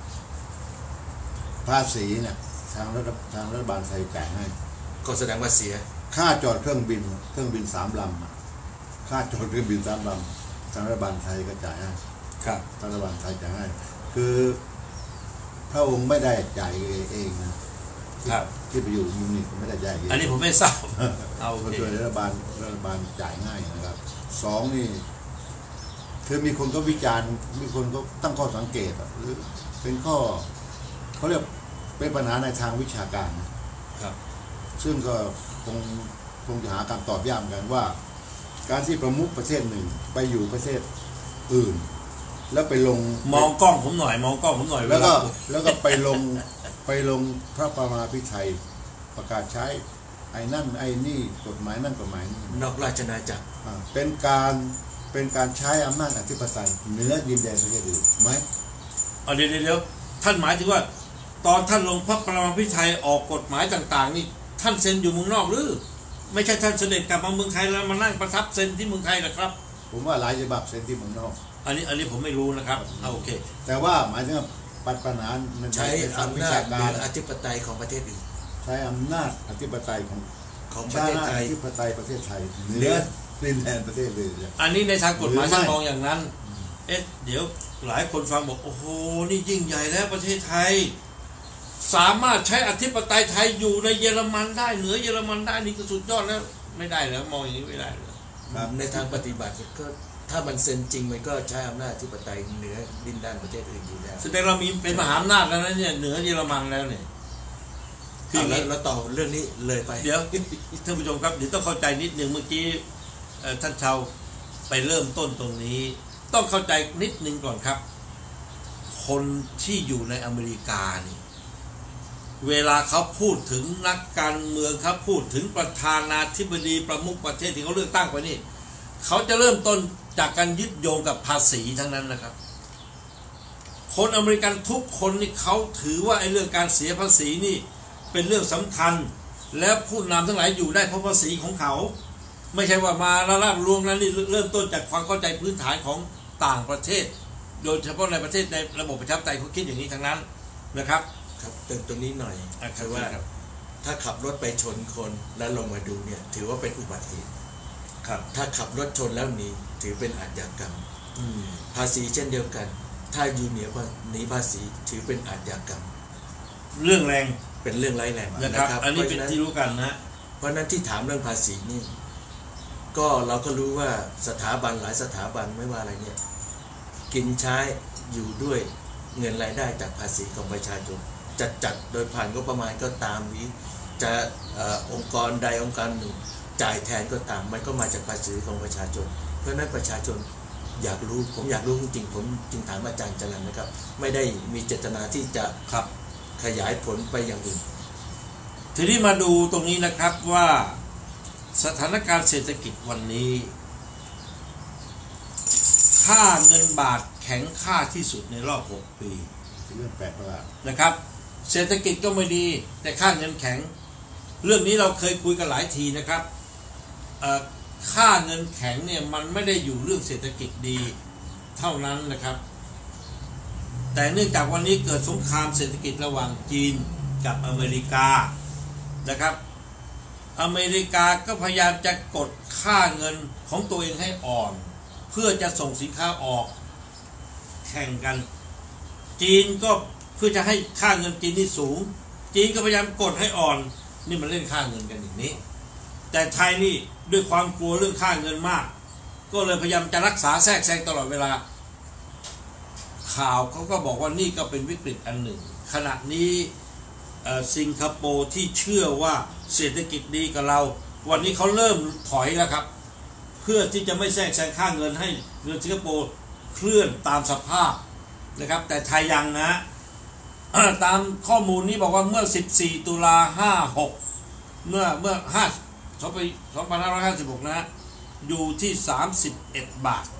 ภาษีเนี่ยทางรัฐทางรัฐบาลไทยจ่ายให้ก็แสดงว่าเสียค่าจอดเครื่องบินเครื่องบินสามลำค่าจอดเครื่องบินสามลำทางรัฐบาลไทยก็จ่ายให้ครับรัฐบาลไทยจ่ายให้คือพระองค์ไม่ได้จ่ายเองนะครับที่ไปอยู่มิวนิกไม่ได้จ่ายเองอันนี้ผมไม่ทราบเอาโดยรัฐบาลรัฐบาลจ่ายง่ายนะครับสองนี่คือมีคนก็วิจารณ์มีคนก็ตั้งข้อสังเกตหรือเป็นข้อเขาเรียกเป็นปัญหาในทางวิชาการครับซึ่งก็คงคงจะหาคำตอบยากกันว่าการที่ประมุขประเทศหนึ่งไปอยู่ประเทศอื่นแล้วไปลงมองกล้องผมหน่อยมองกล้องผมหน่อยแล้วก็แล้วก็ไปลงไปลงพระประมาพิไทยประกาศใช้ไอ้นั่นไอ้นี่กฎหมายนั่นกฎหมายนี่นอกราชอาณาจักรเป็นการเป็นการใช้อำนาจอธิปไตยเหนือดินแดนประเทศอื่นไหมเอาเดี๋ยวเดี๋ยวท่านหมายถึงว่าตอนท่านลงพระประมาพิไทยออกกฎหมายต่างๆนี่ท่านเซ็นอยู่เมืองนอกหรือไม่ใช่ท่านเสด็จกลับมาเมืองไทยแล้วมานั่งประทับเซ็นที่เมืองไทยนะครับผมว่าหลายฉบับเซ็นที่เมืองนอกอันนี้อันนี้ผมไม่รู้นะครับเอาโอเคแต่ว่าหมายถึงปัญปัญหาใช้อำนาจเหนืออธิปไตยของประเทศอื่นใช้อำนาจอธิปไตยของของประเทศไทยอธิปไตยประเทศไทยเหนือดินแดนประเทศอื่นอันนี้ในทางกฎหมายท่านมองอย่างนั้นเอ๊ะเดี๋ยวหลายคนฟังบอกโอ้โหนี่ยิ่งใหญ่แล้วประเทศไทยสามารถใช้อธิปไตยไทยอยู่ในเยอรมันได้เหนือเยอรมันได้นี่ก็สุดยอดแล้วไม่ได้แล้วมองอย่างนี้ไม่ได้เลยในทางปฏิบัติก็ถ้ามันเซ็นจริงมันก็ใช้อำนาจอธิปไตยเหนือดินแดนประเทศอื่นอยู่แล้วแสดงเรามีเป็นมหาอำนาจแล้วนะเนี่ยเหนือเยอรมันแล้วเนี่ยคือแล้วต่อเรื่องนี้เลยไปเดี๋ยวท่านผู้ชมครับเดี๋ยวต้องเข้าใจนิดนึงเมื่อกี้ท่านชาวไปเริ่มต้นตรงนี้ต้องเข้าใจนิดนึงก่อนครับคนที่อยู่ในอเมริกานี่เวลาเขาพูดถึงนักการเมืองเขาพูดถึงประธานาธิบดีประมุขประเทศที่เขาเลือกตั้งไปนี่เขาจะเริ่มต้นจากการยึดโยงกับภาษีทั้งนั้นนะครับคนอเมริกันทุกคนนี่เขาถือว่าไอ้เรื่องการเสียภาษีนี่เป็นเรื่องสำคัญและผู้นำทั้งหลายอยู่ได้เพราะภาษีของเขาไม่ใช่ว่ามาละลาบลวงนั้นนี่เริ่มต้นจากความเข้าใจพื้นฐานของต่างประเทศโดยเฉพาะในประเทศในระบบประชาธิปไตยเขาคิดอย่างนี้ทั้งนั้นนะครับครับเติมตรงนี้หน่อยคือว่าถ้าขับรถไปชนคนแล้วลงมาดูเนี่ยถือว่าเป็นอุบัติเหตุครับถ้าขับรถชนแล้วหนีถือเป็นอาชญากรรมภาษีเช่นเดียวกันถ้าอยู่เหนือหนีภาษีถือเป็นอาชญากรรมเรื่องแรงเป็นเรื่องร้ายแรงนะครับอันนี้เป็นที่รู้กันนะเพราะนั้นที่ถามเรื่องภาษีนี่ก็เราก็รู้ว่าสถาบันหลายสถาบันไม่ว่าอะไรเนี่ยกินใช้อยู่ด้วยเงินรายได้จากภาษีของประชาชนจัดจัดโดยผ่านก็ประมาณก็ตามนี้จะอองค์กรใดองค์การหนึ่งจ่ายแทนก็ตามมันก็มาจากภาษีของประชาชนเพราะนั้นประชาชนอยากรู้ผมอยากรู้จริงๆผมจึงถามอาจารย์จรัญนะครับไม่ได้มีเจตนาที่จะครับขยายผลไปอย่างอื่นทีนี้มาดูตรงนี้นะครับว่าสถานการณ์เศรษฐกิจวันนี้ค่าเงินบาทแข็งค่าที่สุดในรอบหกปีเรื่องแปลกประหลาดนะครับเศรษฐกิจก็ไม่ดีแต่ค่าเงินแข็งเรื่องนี้เราเคยคุยกันหลายทีนะครับค่าเงินแข็งเนี่ยมันไม่ได้อยู่เรื่องเศรษฐกิจดีเท่านั้นนะครับแต่เนื่องจากวันนี้เกิดสงครามเศรษฐกิจระหว่างจีนกับอเมริกานะครับอเมริกาก็พยายามจะกดค่าเงินของตัวเองให้อ่อนเพื่อจะส่งสินค้าออกแข่งกันจีนก็เพื่อจะให้ค่าเงินจีนนี่สูงจีนก็พยายามกดให้อ่อนนี่มันเล่นค่าเงินกันอย่างนี้แต่ไทยนี่ด้วยความกลัวเรื่องค่าเงินมากก็เลยพยายามจะรักษาแทรกแซงตลอดเวลาข่าวเขาก็บอกว่านี่ก็เป็นวิกฤตอันหนึ่งขณะนี้สิงคโปร์ที่เชื่อว่าเศรษฐกิจดีกับเราวันนี้เขาเริ่มถอยแล้วครับเพื่อที่จะไม่แทรกแซงค่าเงินให้เงินสิงคโปร์เคลื่อนตามสภาพนะครับแต่ไทยยังนะ ตามข้อมูลนี้บอกว่าเมื่อสิบสี่ตุลาห้าหกเมื่อเมื่อห้าสองพันห้าร้อยห้าสิบหกนะอยู่ที่สามสิบเอ็ดบาท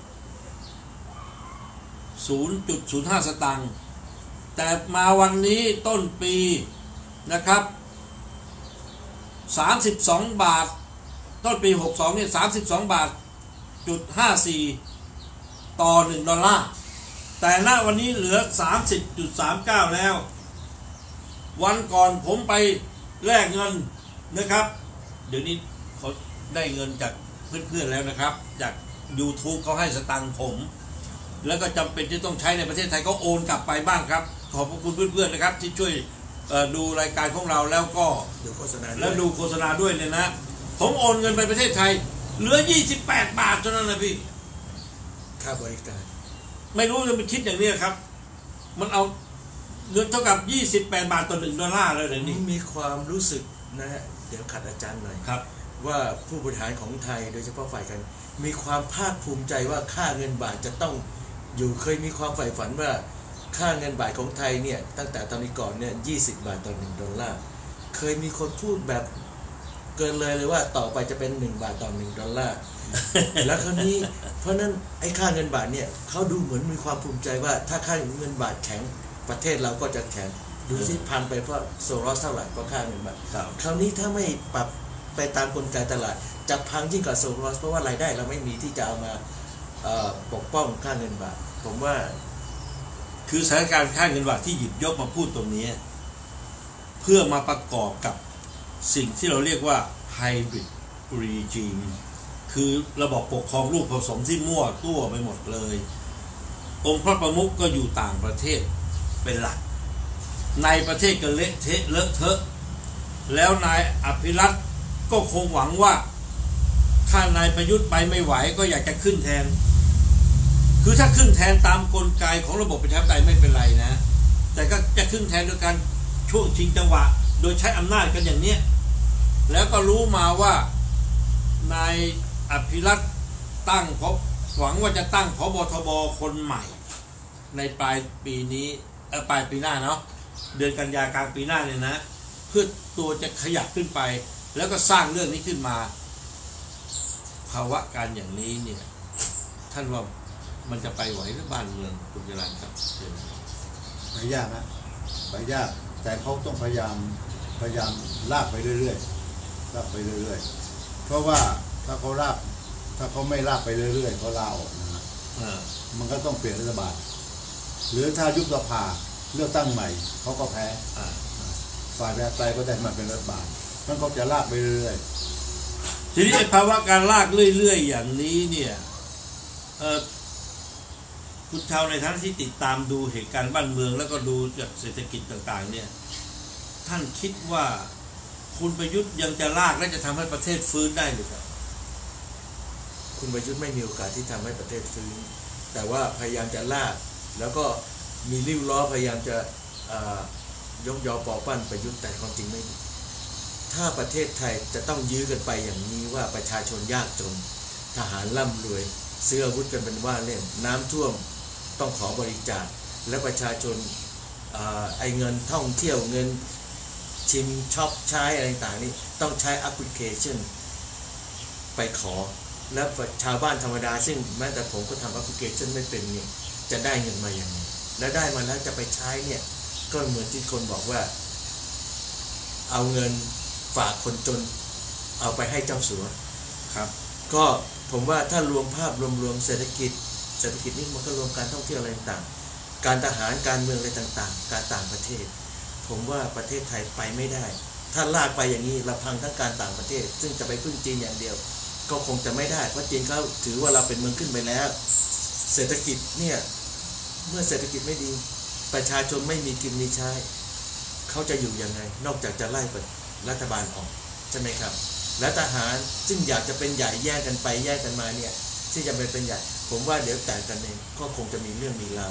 ศูนย์จุดศูนย์ห้า สตางค์แต่มาวันนี้ต้นปีนะครับสามสิบสองบาทต้นปีหกสิบสองเนี่ยสามสิบสองบาทจุดห้าสี่ต่อหนึ่งดอลลาร์แต่ณวันนี้เหลือ สามสิบจุดสามเก้า แล้ววันก่อนผมไปแลกเงินนะครับเดี๋ยวนี้เขาได้เงินจากเพื่อนๆแล้วนะครับจาก YouTube เขาให้สตังค์ผมแล้วก็จำเป็นที่ต้องใช้ในประเทศไทยก็โอนกลับไปบ้างครับขอบคุณเพื่อนๆนะครับที่ช่วยดูรายการของเราแล้วก็ดูโฆษณาแล้วดูโฆษณาด้วยเนี่ยนะผมโอนเงินไปประเทศไทยเหลือยี่สิบแปดบาทเท่านั้นนะพี่ค่าบริการไม่รู้จะไปคิดอย่างนี้ครับมันเอาเงินเท่ากับยี่สิบแปดบาทต่อหนึ่งดอลลาร์เลยเดี๋ยวนี้มีความรู้สึกนะฮะเดี๋ยวขัดอาจารย์หน่อยครับว่าผู้บริหารของไทยโดยเฉพาะฝ่ายการมีความภาคภูมิใจว่าค่าเงินบาทจะต้องอยู่เคยมีความใฝ่ฝันว่าค่าเงินบาทของไทยเนี่ยตั้งแต่ตอนนี้ก่อนเนี่ยยี่สิบบาทต่อหนึ่งดอลลาร์เคยมีคนพูดแบบเกินเลยเลยว่าต่อไปจะเป็นหนึ่งบาทต่อหนึ่งดอลลาร์แล้วคราวนี้เพราะนั้นไอ้ค่าเงินบาทเนี่ยเขาดูเหมือนมีความภูมิใจว่าถ้าค่าเงินบาทแข็งประเทศเราก็จะแข็งดูสิพันไปเพราะโซลอสเท่าไหร่ก็ค่าเงินบาทคราวนี้ถ้าไม่ปรับไปตามกลไกตลาดจะพังยิ่งกว่าโซลอสเพราะว่ารายได้เราไม่มีที่จะเอามาปกป้องค่าเงินบาทผมว่าคือสถานการณ์ค่าเงินบาทที่หยิบยกมาพูดตรงนี้เพื่อมาประกอบกับสิ่งที่เราเรียกว่า hybrid regime คือระบบปกครองลูกผสมที่มั่วตัวไปหมดเลยองค์พระประมุขก็อยู่ต่างประเทศเป็นหลักในประเทศก็เละเทะเลอะเทอะแล้วนายอภิรัตน์ก็คงหวังว่าถ้านายประยุทธ์ไปไม่ไหวก็อยากจะขึ้นแทนคือถ้าขึ้นแทนตามกลไกของระบบประชาธิปไตยไม่เป็นไรนะแต่ก็จะขึ้นแทนโดยการช่วงชิงจังหวะโดยใช้อำนาจกันอย่างเนี้ยแล้วก็รู้มาว่านายอภิรัตน์ตั้งพบหวังว่าจะตั้งผบ.ทบ.คนใหม่ในปลายปีนี้เออปลายปีหน้าเนาะเดือนกันยากลางปีหน้าเนี่ยนะเพื่อตัวจะขยับขึ้นไปแล้วก็สร้างเรื่องนี้ขึ้นมาภาวะการอย่างนี้เนี่ยท่านว่ามันจะไปไหวหรือบ้านเมืองคุณจรัญครับไปยากนะไปยากแต่เขาต้องพยายามพยายามลากไปเรื่อยๆลากไปเรื่อยๆเพราะว่าถ้าเขาลากถ้าเขาไม่ลากไปเรื่อยๆเขาลาออกนะมันก็ต้องเปลี่ยนรัฐบาลหรือถ้ายุบสภาเลือกตั้งใหม่เขาก็แพ้ฝ่ายแพ้ไปก็ได้มาเป็นรัฐบาลมันก็จะลากไปเรื่อยๆทีนี้ภาวะการลากเรื่อยๆอย่างนี้เนี่ยเออคุณชาวในฐานะที่ติดตามดูเหตุการณ์บ้านเมืองแล้วก็ดูจากเศรษฐกิจต่างๆเนี่ยท่านคิดว่าคุณประยุทธ์ยังจะลากและจะทำให้ประเทศฟื้นได้หรือเปล่าคุณประยุทธ์ไม่มีโอกาสที่ทำให้ประเทศฟื้นแต่ว่าพยายามจะลากแล้วก็มีริ้วล้อพยายามจะยกยอปอปั้นประยุทธ์แต่ความจริงไม่ถ้าประเทศไทยจะต้องยื้อกันไปอย่างนี้ว่าประชาชนยากจนทหารร่ำรวยซื้ออาวุธกันเป็นว่าเล่นน้ำท่วมต้องขอบริจาคและประชาชนไอเงินท่องเที่ยวเงินชิมช็อปใช้อะไรต่างๆนี่ต้องใช้แอปพลิเคชันไปขอและชาวบ้านธรรมดาซึ่งแม้แต่ผมก็ทำแอปพลิเคชันไม่เป็นเนี่ยจะได้เงินมาอย่างไรและได้มาแล้วจะไปใช้เนี่ยก็เหมือนที่คนบอกว่าเอาเงินฝากคนจนเอาไปให้เจ้าสัวครับก็ผมว่าถ้ารวมภาพรวมๆเศรษฐกิจเศรษฐกิจนี่มันก็รวมการท่องเที่ยวอะไรต่างๆการทหารการเมืองอะไรต่างๆการต่างประเทศผมว่าประเทศไทยไปไม่ได้ถ้าลากไปอย่างนี้เราพังทั้งการต่างประเทศซึ่งจะไปพึ่งจีนอย่างเดียวก็คงจะไม่ได้เพราะจีนเขาถือว่าเราเป็นเมืองขึ้นไปแล้วเศรษฐกิจเนี่ยเมื่อเศรษฐกิจไม่ดีประชาชนไม่มีกินมีใช้เขาจะอยู่ยังไงนอกจากจะไล่รัฐบาลออกใช่ไหมครับและทหารซึ่งอยากจะเป็นใหญ่แยกกันไปแยกกันมาเนี่ยที่จะเป็นเป็นใหญ่ผมว่าเดี๋ยวแต่กันเองก็คงจะมีเรื่องมีราว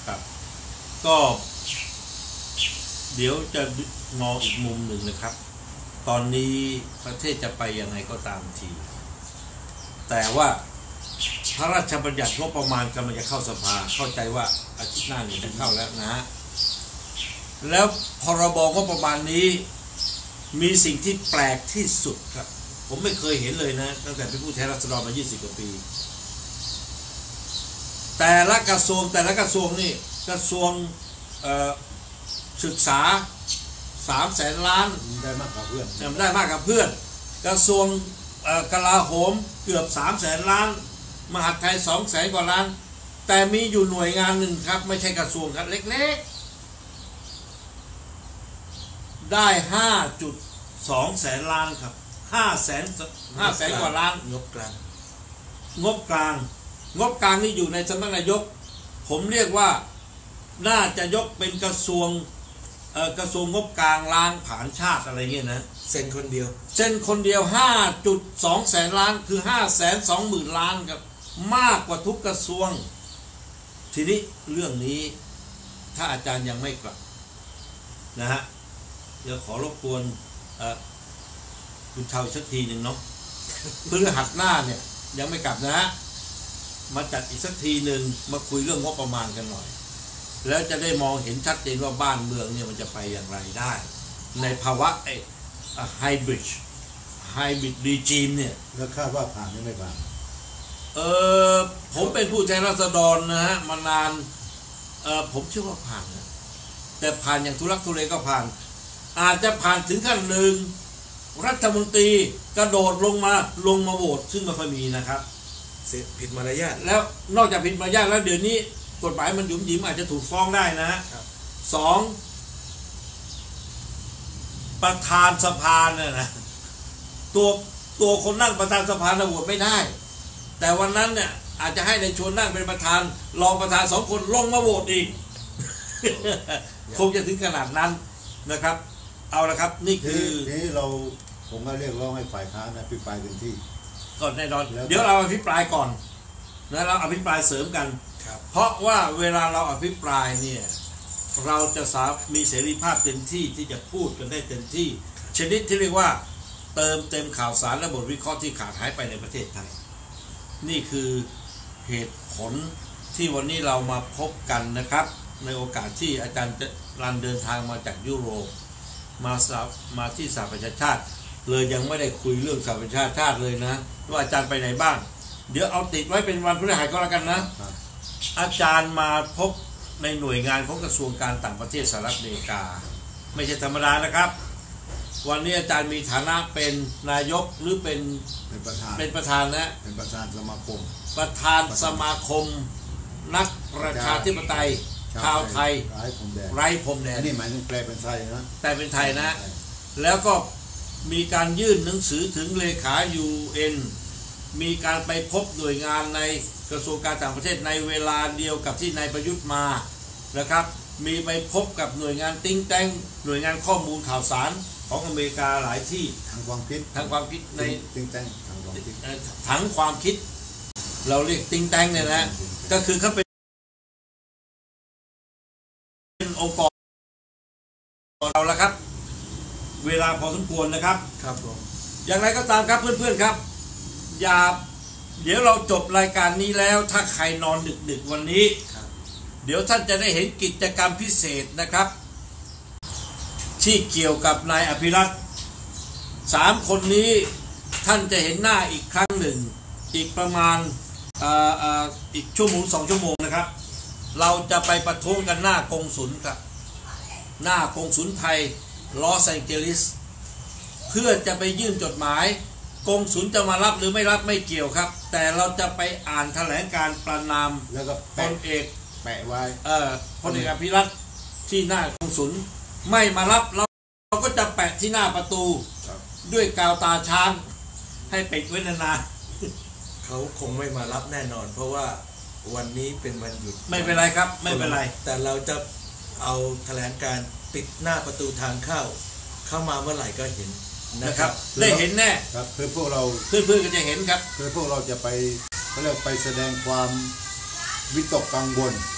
ครับก็ เดี๋ยวจะมองอีกมุมหนึ่งนะครับตอนนี้ประเทศจะไปยังไงก็ตามทีแต่ว่าพระราชบัญญัติงบประมาณกำลังจะเข้าสภาเข้าใจว่าอาทิตย์หน้านี้จะเข้าแล้วนะฮะแล้วพรบงบประมาณนี้มีสิ่งที่แปลกที่สุดครับผมไม่เคยเห็นเลยนะตั้งแต่เป็นผู้แทนราษฎรมายี่สิบกว่าปีแต่ละกระทรวงแต่ละกระทรวงนี่กระทรวงศึกษาสามแสนล้านได้มากกว่าเพื่อนได้มากกับเพื่อนกระทรวงกลาโหมเกือบสามแสนล้านมหาดไทยสองแสนกว่าล้านแต่มีอยู่หน่วยงานหนึ่งครับไม่ใช่กระทรวงครับเล็กๆได้ห้าจุดสองแสนล้านครับห้าแสนห้าแสนกว่าล้านงบกลางงบกลางงบกลางนี่อยู่ในสำนักนายกผมเรียกว่าน่าจะยกเป็นกระทรวงกระทรวงงบกลางล้างผลาญชาติอะไรเงี้ยนะเซ็นคนเดียวเซ็นคนเดียว ห้าจุดสองแสนล้านคือ ห้าแสนสองหมื่นล้านครับมากกว่าทุกกระทรวงทีนี้เรื่องนี้ถ้าอาจารย์ยังไม่กลับนะฮะเดี๋ยวขอรบกวนคุณชาวสักทีหนึ่งเนาะเพื่อหัดหน้าเนี่ยยังไม่กลับนะมาจัดอีกสักทีหนึ่งมาคุยเรื่องงบประมาณกันหน่อยแล้วจะได้มองเห็นชัดเจนว่าบ้านเมืองเนี่ยมันจะไปอย่างไรได้ในภาวะไอ้ไฮบริดไฮบริดรีจีมเนี่ยแล้วคาดว่าผ่านหรือไม่ผ่านเออผมเป็นผู้แทนราษฎรนะฮะมานานเออผมเชื่อว่าผ่านนะแต่ผ่านอย่างทุรักทุเลก็ผ่านอาจจะผ่านถึงขั้นหนึ่งรัฐมนตรีกระโดดลงมาลงมาโหวตซึ่งไม่ค่อยมีนะครับผิดมารยาทแล้วนอกจากผิดมารยาทแล้วเดี๋ยวนี้กฎหมายมันหยุมหยิมอาจจะถูกฟ้องได้นะสองประธานสภาเนี่ยนะตัวตัวคนนั่งประธานสภาโหวตไม่ได้แต่วันนั้นเนี่ยอาจจะให้ในชวนนั่งเป็นประธานรองประธานสองคนลงมาโหวตอีก คงจะถึงขนาดนั้นนะครับเอาละครับนี่คือนี่เราผมก็เรียกร้องให้ฝ่ายค้านอภิปรายเต็มที่ก่อนแน่นอนเดี๋ยวเราอภิปรายก่อนนะเราอภิปรายเสริมกันเพราะว่าเวลาเราอภิปรายเนี่ยเราจะสามารถมีเสรีภาพเต็มที่ที่จะพูดกันได้เต็มที่ชนิดที่เรียกว่าเติมเต็มข่าวสารและบทวิเคราะห์ที่ขาดหายไปในประเทศไทยนี่คือเหตุผลที่วันนี้เรามาพบกันนะครับในโอกาสที่อาจารย์รันเดินทางมาจากยุโรปมามาที่สหประชาชาติเลยยังไม่ได้คุยเรื่องสหประชาชาติเลยนะว่าอาจารย์ไปไหนบ้างเดี๋ยวเอาติดไว้เป็นวันพฤหัสก็แล้วกันนะอาจารย์มาพบในหน่วยงานของกระทรวงการต่างประเทศสหรัฐอเมริกาไม่ใช่ธรรมดานะครับวันนี้อาจารย์มีฐานะเป็นนายกหรือเป็นเป็นประธานเป็นประธานนะเป็นประธานสมาคมประธานสมาคมนักประชาธิปไตยชาวไทยไร้พรมแดนไร้พรมแดนนี่หมายถึงแปลเป็นไทยนะแต่เป็นไทยนะแล้วก็มีการยื่นหนังสือถึงเลขา ยู เอ็น มีการไปพบหน่วยงานในกระทรวงการต่างประเทศในเวลาเดียวกับที่นายประยุทธ์มานะครับมีไปพบกับหน่วยงานติ้งแตงหน่วยงานข้อมูลข่าวสารของอเมริกาหลายที่ทางความคิดทางความคิดในติ้งแตงทางความคิดทั้งความคิดเราเรียกติ้งแตงเนี่ยนะก็คือเขาเป็นองค์กรเราละครับเวลาพอสมควรนะครับครับผมอย่างไรก็ตามครับเพื่อนๆครับอย่าเดี๋ยวเราจบรายการนี้แล้วถ้าใครนอนดึกๆวันนี้เดี๋ยวท่านจะได้เห็นกิจกรรมพิเศษนะครับที่เกี่ยวกับนายอภิรัตน์สามคนนี้ท่านจะเห็นหน้าอีกครั้งหนึ่งอีกประมาณอ่าอ่าอีกชั่วโมงสองชั่วโมงนะครับเราจะไปประท้วงกันหน้ากงสุลครับหน้ากงสุลไทยลอสแองเจลิสเพื่อจะไปยื่นจดหมายกงสุลจะมารับหรือไม่รับไม่เกี่ยวครับแต่เราจะไปอ่านแถลงการประนามแล้วก็พลเอกแปะไว้เอ่อพลเอกอภิรัตน์ที่หน้ากงสุลไม่มารับเราเราก็จะแปะที่หน้าประตูด้วยกาวตาช้างให้ปิดไว้นานๆเขาคงไม่มารับแน่นอนเพราะว่าวันนี้เป็นวันหยุดไม่เป็นไรครับไม่เป็นไรแต่เราจะเอาแถลงการปิดหน้าประตูทางเข้าเข้ามาเมื่อไหร่ก็เห็นนะครับได้เห็นแน่ครับเพื่อพวกเราเพื่อนๆก็จะเห็นครับเพื่อพวกเราจะไปเขาเรียกไปแสดงความวิตกกังวล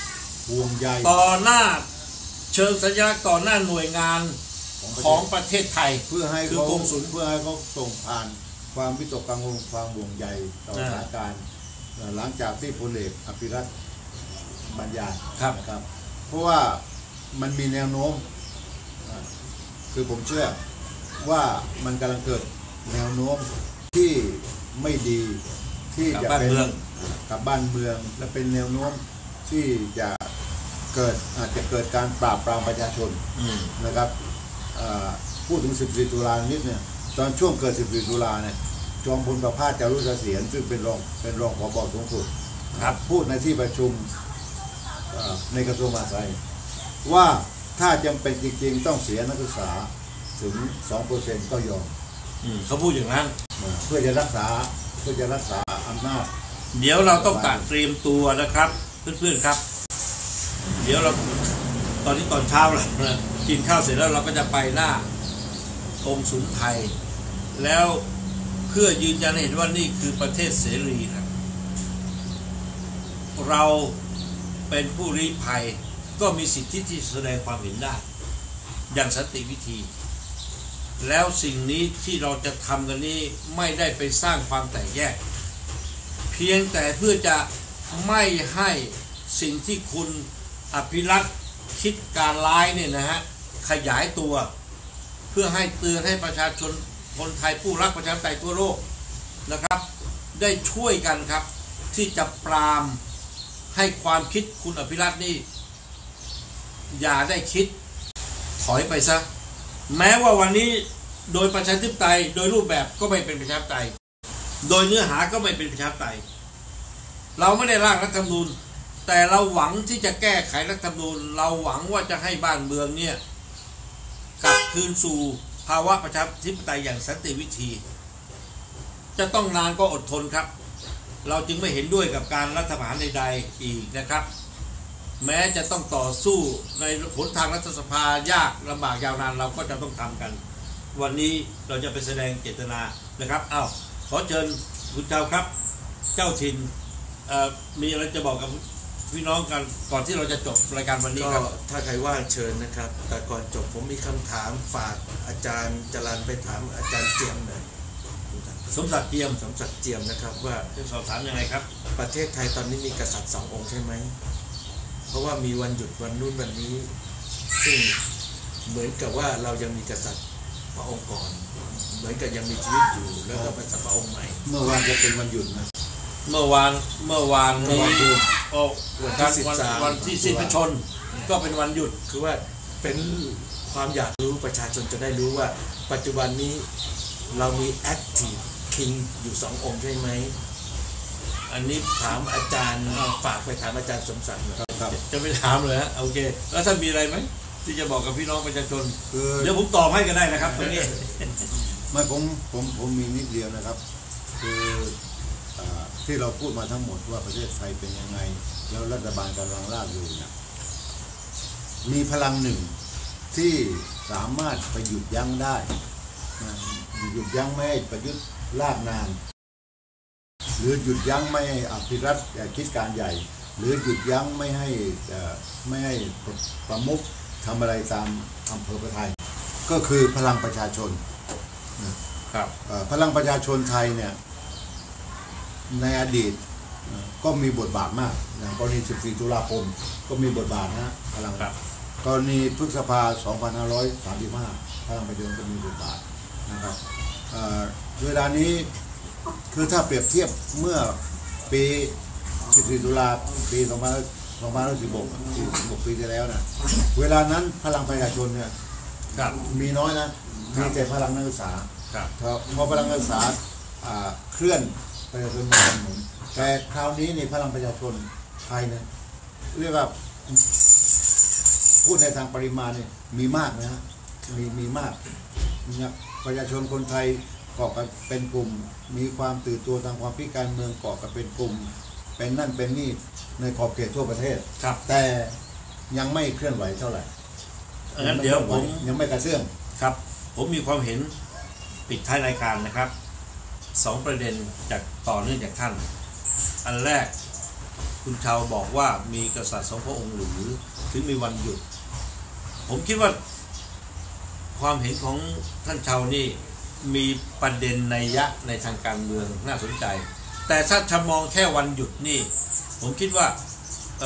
ห่วงใยต่อหน้าเชิงสัญลักษณ์ต่อหน้าหน่วยงานของประเทศไทยเพื่อให้คือเขากงสุลเพื่อให้เขาส่งผ่านความวิตกกังวลความห่วงใยต่อสถานการณ์หลังจากที่พลเอกอภิรัตน์บรรยายนะครับเพราะว่ามันมีแนวโน้มคือผมเชื่อว่ามันกำลังเกิดแนวโน้มที่ไม่ดีที่จะเป็นกับบ้านเมืองและเป็นแนวโน้มที่จะเกิดอาจจะเกิดการปราบปรามประชาชนนะครับพูดถึงสิบสี่ตุลานิดเนี่ยตอนช่วงเกิดสิบสี่ตุลาเนี่ยจอมพลประภาสจารุเสถียรซึ่งเป็นรองเป็นรองผบ.สูงสุดครับพูดในที่ประชุมในกระทรวงมหาดไทยว่าถ้าจำเป็นจริงๆต้องเสียนักศึกษาถึง สองเปอร์เซ็นต์ ก็ยอมเขาพูดอย่างนั้นเพื่อจะรักษาเพื่อจะรักษาอำนาจเดี๋ยวเราต้องการเตรียมตัวนะครับเพื่อนๆครับเดี๋ยวเราตอนนี้ตอนเช้าเรากินข้าวเสร็จแล้วเราก็จะไปหน้ากงสุลไทยแล้วเพื่อยืนยันเห็นว่านี่คือประเทศเสรีนะเราเป็นผู้ลี้ภัยก็มีสิทธิที่แสดงความเห็นได้อย่างสันติวิธีแล้วสิ่งนี้ที่เราจะทำกันนี้ไม่ได้ไปสร้างความแตกแยกเพียงแต่เพื่อจะไม่ให้สิ่งที่คุณอภิรักษ์คิดการร้ายเนี่ยนะฮะขยายตัวเพื่อให้เตือนให้ประชาชนคนไทยผู้รักประชาธิปไตยทั่วโลกนะครับได้ช่วยกันครับที่จะปรามให้ความคิดคุณอภิรักษ์นี่อย่าได้คิดถอยไปซะแม้ว่าวันนี้โดยประชาธิปไตยโดยรูปแบบก็ไม่เป็นประชาธิปไตยโดยเนื้อหาก็ไม่เป็นประชาธิปไตยเราไม่ได้ร่างรัฐธรรมนูญแต่เราหวังที่จะแก้ไขรัฐธรรมนูญเราหวังว่าจะให้บ้านเมืองเนี่ยกลับคืนสู่ภาวะประชาธิปไตยอย่างสันติวิธีจะต้องนานก็อดทนครับเราจึงไม่เห็นด้วยกับการรัฐประหารใดๆอีกนะครับแม้จะต้องต่อสู้ในหนทางรัฐสภายากลำบากยาวนานเราก็จะต้องทำกันวันนี้เราจะไปแสดงเจตนานะครับอ้าวขอเชิญคุณเจ้าครับเจ้าถิ่นมีอะไรจะบอกกับพี่น้องกันก่อนที่เราจะจบรายการวันนี้ครับก็ถ้าใครว่างเชิญนะครับแต่ก่อนจบผมมีคำถามฝากอาจารย์จรัญไปถามอาจารย์เจียมหน่อยสมศักดิ์เจียมสมศักดิ์เจียมนะครับว่าจะสอบถามยังไงครับประเทศไทยตอนนี้มีกษัตริย์สององค์ใช่ไหมเพราะว่ามีวันหยุดวันนู้นวันนี้ซึ่งเหมือนกับว่าเรายังมีกษัตริย์พระองค์ก่อนเหมือนกับยังมีชีวิตอยู่แล้วก็เป็นพระองค์ใหม่เมื่อวานจะเป็นวันหยุดนะเมื่อวานเมื่อวานนี้โอ้วันที่สิบสามวันที่สิ้นพระชนก็เป็นวันหยุดคือว่าเป็นความอยากรู้ประชาชนจะได้รู้ว่าปัจจุบันนี้เรามี active king อยู่สององค์ใช่ไหมอันนี้ถามอาจารย์ฝากไปถามอาจารย์สมศักดิ์ครับจะไปถามเลยฮะโอเคแล้วท่านมีอะไรไหมที่จะบอกกับพี่น้องประชาชนเดี๋ยวผมตอบให้ก็ได้นะครับตรงนี้ไม่ผมผมผมมีนิดเดียวนะครับคือที่เราพูดมาทั้งหมดว่าประเทศไทยเป็นยังไงแล้วรัฐบาลกำลังลากอยู่เนี่ยมีพลังหนึ่งที่สามารถไปหยุดยั้งได้หยุดยั้งไม่ให้ประยุทธ์ลากนานหรือหยุดยั้งไม่ให้อภิรัตน์คิดการใหญ่หรือหยุดยั้งไม่ให้ไม่ให้ประมุขทำอะไรตามอำเภอประไทยก็คือพลังประชาชนครับพลังประชาชนไทยเนี่ยในอดีตก็มีบทบาทมากอย่างกรณีสิบสี่ตุลาคมก็มีบทบาทนะพลังกรณีพฤษภาสองพันห้าร้อยสามสิบห้าพลังประชาชนก็มีบทบาทนะครับเวลานี้คือถ้าเปรียบเทียบเมื่อปีสิบสี่ตุลาปีสองพันห้าร้อยสิบหก สิบหกปีที่แล้วนะเวลานั้นพลังประชาชนเนี่ยมีน้อยนะมีแต่พลังนักศึกษาพอพลังนักศึกษาเคลื่อนประชาชนมาหนุนแต่คราวนี้ในพลังประชาชนไทยเนี่ยเรียกว่าพูดในทางปริมาณเนี่ยมีมากนะฮะมีมีมากเนี่ยประชาชนคนไทยเกาะกันเป็นกลุ่มมีความตื่นตัวทางความคิดการเมืองเกาะกันเป็นกลุ่มเป็นนั่นเป็นนี่ในขอบเขตทั่วประเทศแต่ยังไม่เคลื่อนไหวเท่าไหร่งั้นเดี๋ยวผมยังไม่กระเชื่อมครับผมมีความเห็นปิดท้ายรายการนะครับสองประเด็นจากต่อเนื่องจากท่านอันแรกคุณชาวบอกว่ามีกษัตริย์สองพระองค์หรือถึงมีวันหยุดผมคิดว่าความเห็นของท่านชาวนี่มีประเด็นนัยยะในทางการเมืองน่าสนใจแต่ถ้าจะมองแค่วันหยุดนี่ผมคิดว่า เ,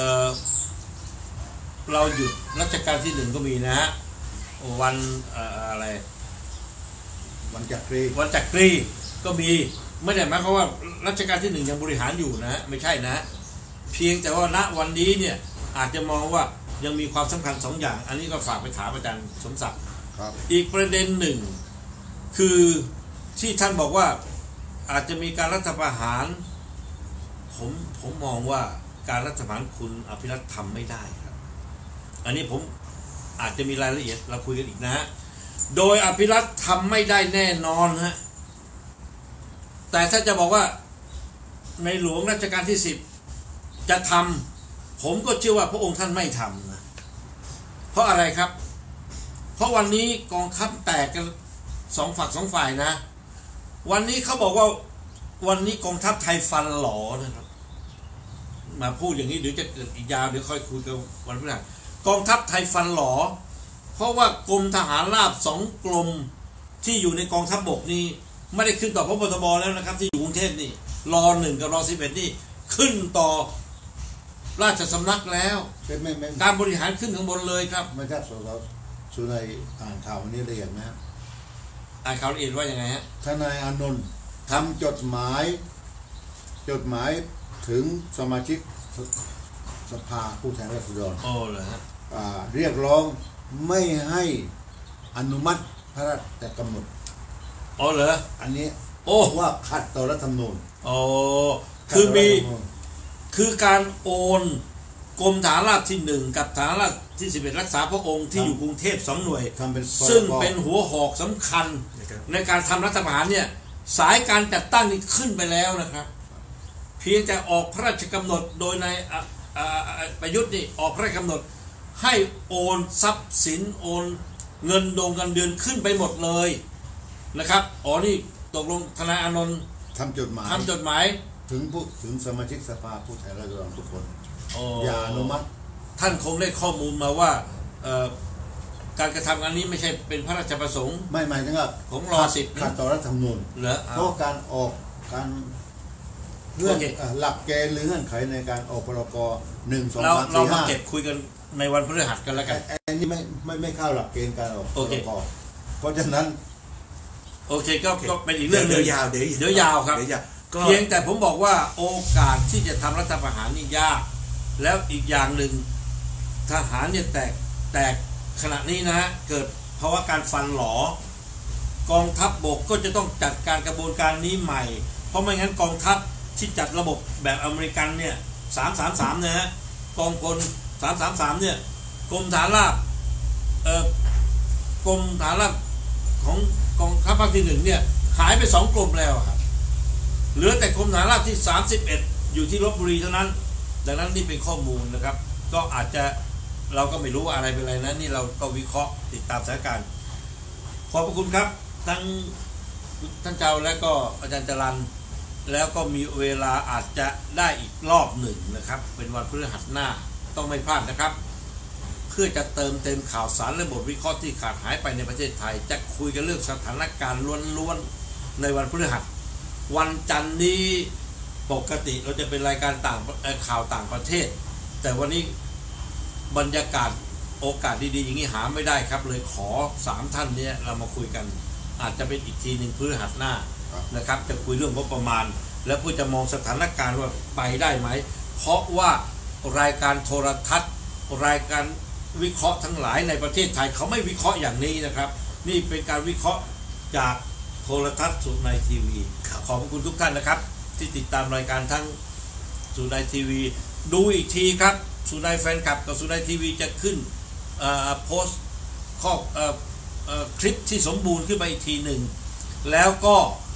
เราหยุดรัชกาลที่หนึ่งก็มีนะฮะวันอะไรวันจักรีวันจักรีก็มีไม่ได้หมายความว่ารัชกาลที่หนึ่งยังบริหารอยู่นะไม่ใช่นะเพียงแต่ว่าณวันนี้เนี่ยอาจจะมองว่ายังมีความสำคัญสองอย่างอันนี้ก็ฝากไปถามอาจารย์สมศักดิ์อีกประเด็นหนึ่งคือที่ท่านบอกว่าอาจจะมีการรัฐประหารผมผมมองว่าการรัฐประหารคุณอภิรัตน์ทำไม่ได้ครับอันนี้ผมอาจจะมีรายละเอียดเราคุยกันอีกนะฮะโดยอภิรัตน์ทำไม่ได้แน่นอนฮะแต่ถ้าจะบอกว่าในหลวงรัชกาลที่สิบจะทำผมก็เชื่อว่าพระองค์ท่านไม่ทำนะเพราะอะไรครับเพราะวันนี้กองทัพแตกกันสองฝักสองฝ่ายนะวันนี้เขาบอกว่าวันนี้กองทัพไทยฟันหลอนะครับมาพูดอย่างนี้เดี๋ยวจะเกิดอีกยาวเดี๋ยวค่อยคุยกันวันพฤหัสกองทัพไทยฟันหลอเพราะว่ากรมทหารราบสองกรมที่อยู่ในกองทัพบกนี้ไม่ได้ขึ้นต่อพบทบแล้วนะครับที่อยู่กรุงเทพนี่รอหนึ่งกับรอสิบเอ็ดนี่ขึ้นต่อราชสำนักแล้วการบริหารขึ้นข้างบนเลยครับไม่ทราบสสสุนัยอ่านข่าววันนี้ละเอียดไหมครับอ่านข่าวละเอียดว่ายังไงฮะทนายอานนท์ทำจดหมายจดหมายถึงสมาชิกสภาผู้แทนราษฎรโอ้เหรอฮะเรียกร้องไม่ให้อนุมัติพระราชกำหนดอ๋อเหรออันนี้โอ้ว่าขัดต่อรัฐธรรมนูญโอ้คือมีคือการโอนกรมฐานราบที่หนึ่งกับฐานราบที่สิบเอ็ดรักษาพระองค์ที่อยู่กรุงเทพสองหน่วยซึ่งเป็นหัวหอกสำคัญในการทำรัฐประหารเนี่ยสายการจัดตั้งนี่ขึ้นไปแล้วนะครับเพียงแต่ออกพระราชกำหนดโดยในประยุทธ์นี่ออกพระราชกำหนดให้โอนทรัพย์สินโอนเงินดงกันเดือนขึ้นไปหมดเลยนะครับอ๋อนี่ตกลงทนายอานนท์ทำจดหมายทำจดหมายถึงผู้ถึงสมาชิกสภาผู้แทนราษฎรทุกคนอย่าอนุมัติท่านคงได้ข้อมูลมาว่าการกระทำอันนี้ไม่ใช่เป็นพระราชประสงค์ไม่หมายถึงว่าผมรอสิบขัดต่อรัฐธรรมนูญเพราะการออกการเงื่อนหลักเกณฑ์หรือเงื่อนไขในการออกพรกหนึ่งสองสามสี่ห้าเรามาเก็บคุยกันในวันพฤหัสกันแล้วกันอันนี้ไม่ไม่ไม่เข้าหลักเกณฑ์การออกพรกเพราะฉะนั้นโอเคก็ก็เป็นอีกเรื่องเดี๋ยวยาวเดี๋ยวเดี๋ยวยาวครับเพียงแต่ผมบอกว่าโอกาสที่จะทำรัฐประหารนี่ยากแล้วอีกอย่างหนึ่งทหารเนี่ยแตกแตกขณะนี้นะเกิดเพราะว่าการฟันหลอกองทัพบกก็จะต้องจัดการกระบวนการนี้ใหม่เพราะไม่งั้นกองทัพที่จัดระบบแบบอเมริกันเนี่ยสามสามสามนะฮะกองพลสามสามสามเนี่ยกรมฐานราบเอ่อกรมฐานราบของกองทัพภาคที่หนึ่งเนี่ยหายไปสองกรมแล้วครับเหลือแต่กรมฐานราบที่สามสิบเอ็ดอยู่ที่ลพบุรีเท่านั้นดังนั้นนี่เป็นข้อมูลนะครับก็อาจจะเราก็ไม่รู้อะไรเป็นอะไรนะนี่เราก็วิเคราะห์ติดตามสถานการณ์ขอบพระคุณครับทั้งท่านเจ้าและก็อาจารย์จรัญแล้วก็มีเวลาอาจจะได้อีกรอบหนึ่งนะครับเป็นวันพฤหัสหน้าต้องไม่พลาดนะครับเพื่อจะเติมเต็มข่าวสารและบทวิเคราะห์ที่ขาดหายไปในประเทศไทยจะคุยกันเรื่องสถานการณ์ล้วนๆในวันพฤหัสวันจันทร์นี้ปกติเราจะเป็นรายการต่างข่าวต่างประเทศแต่วันนี้บรรยากาศโอกาสดีๆอย่างนี้หาไม่ได้ครับเลยขอสามท่านนี้เรามาคุยกันอาจจะเป็นอีกทีหนึ่งพฤหัสหน้านะครับจะคุยเรื่องงบประมาณและเพื่อจะมองสถานการณ์ว่าไปได้ไหมเพราะว่ารายการโทรทัศน์รายการวิเคราะห์ทั้งหลายในประเทศไทยเขาไม่วิเคราะห์อย่างนี้นะครับนี่เป็นการวิเคราะห์จากโทรทัศน์สุนัยทีวีขอบคุณทุกท่านนะครับที่ติดตามรายการทั้งสุนัยทีวีดูอีกทีครับสุนัยแฟนคลับกับสุนัยทีวีจะขึ้นโพสต์ข้อคลิปที่สมบูรณ์ขึ้นไปอีกทีหนึ่งแล้วก็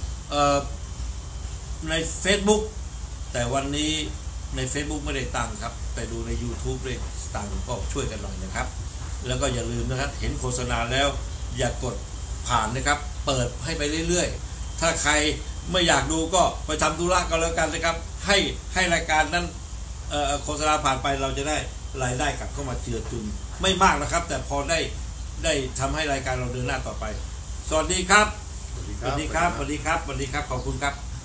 ใน Facebook แต่วันนี้ใน Facebook ไม่ได้ตั้งครับแต่ดูใน YouTube เลยตั้งก็ช่วยกันหน่อยนะครับแล้วก็อย่าลืมนะครับเห็นโฆษณาแล้วอย่ากดผ่านนะครับเปิดให้ไปเรื่อยๆถ้าใครไม่อยากดูก็ไปทำธุระก็แล้วกันนะครับให้ให้รายการนั้นเอ่อโฆษณาผ่านไปเราจะได้รายได้กลับเข้ามาเจือจุนไม่มากนะครับ แต่พอได้ได้ทำให้รายการเราเดินหน้าต่อไปสวัสดีครับสวัสดีสครับวัสดีครับสวัสดีครับสวัสดีครับขอบคุณครับ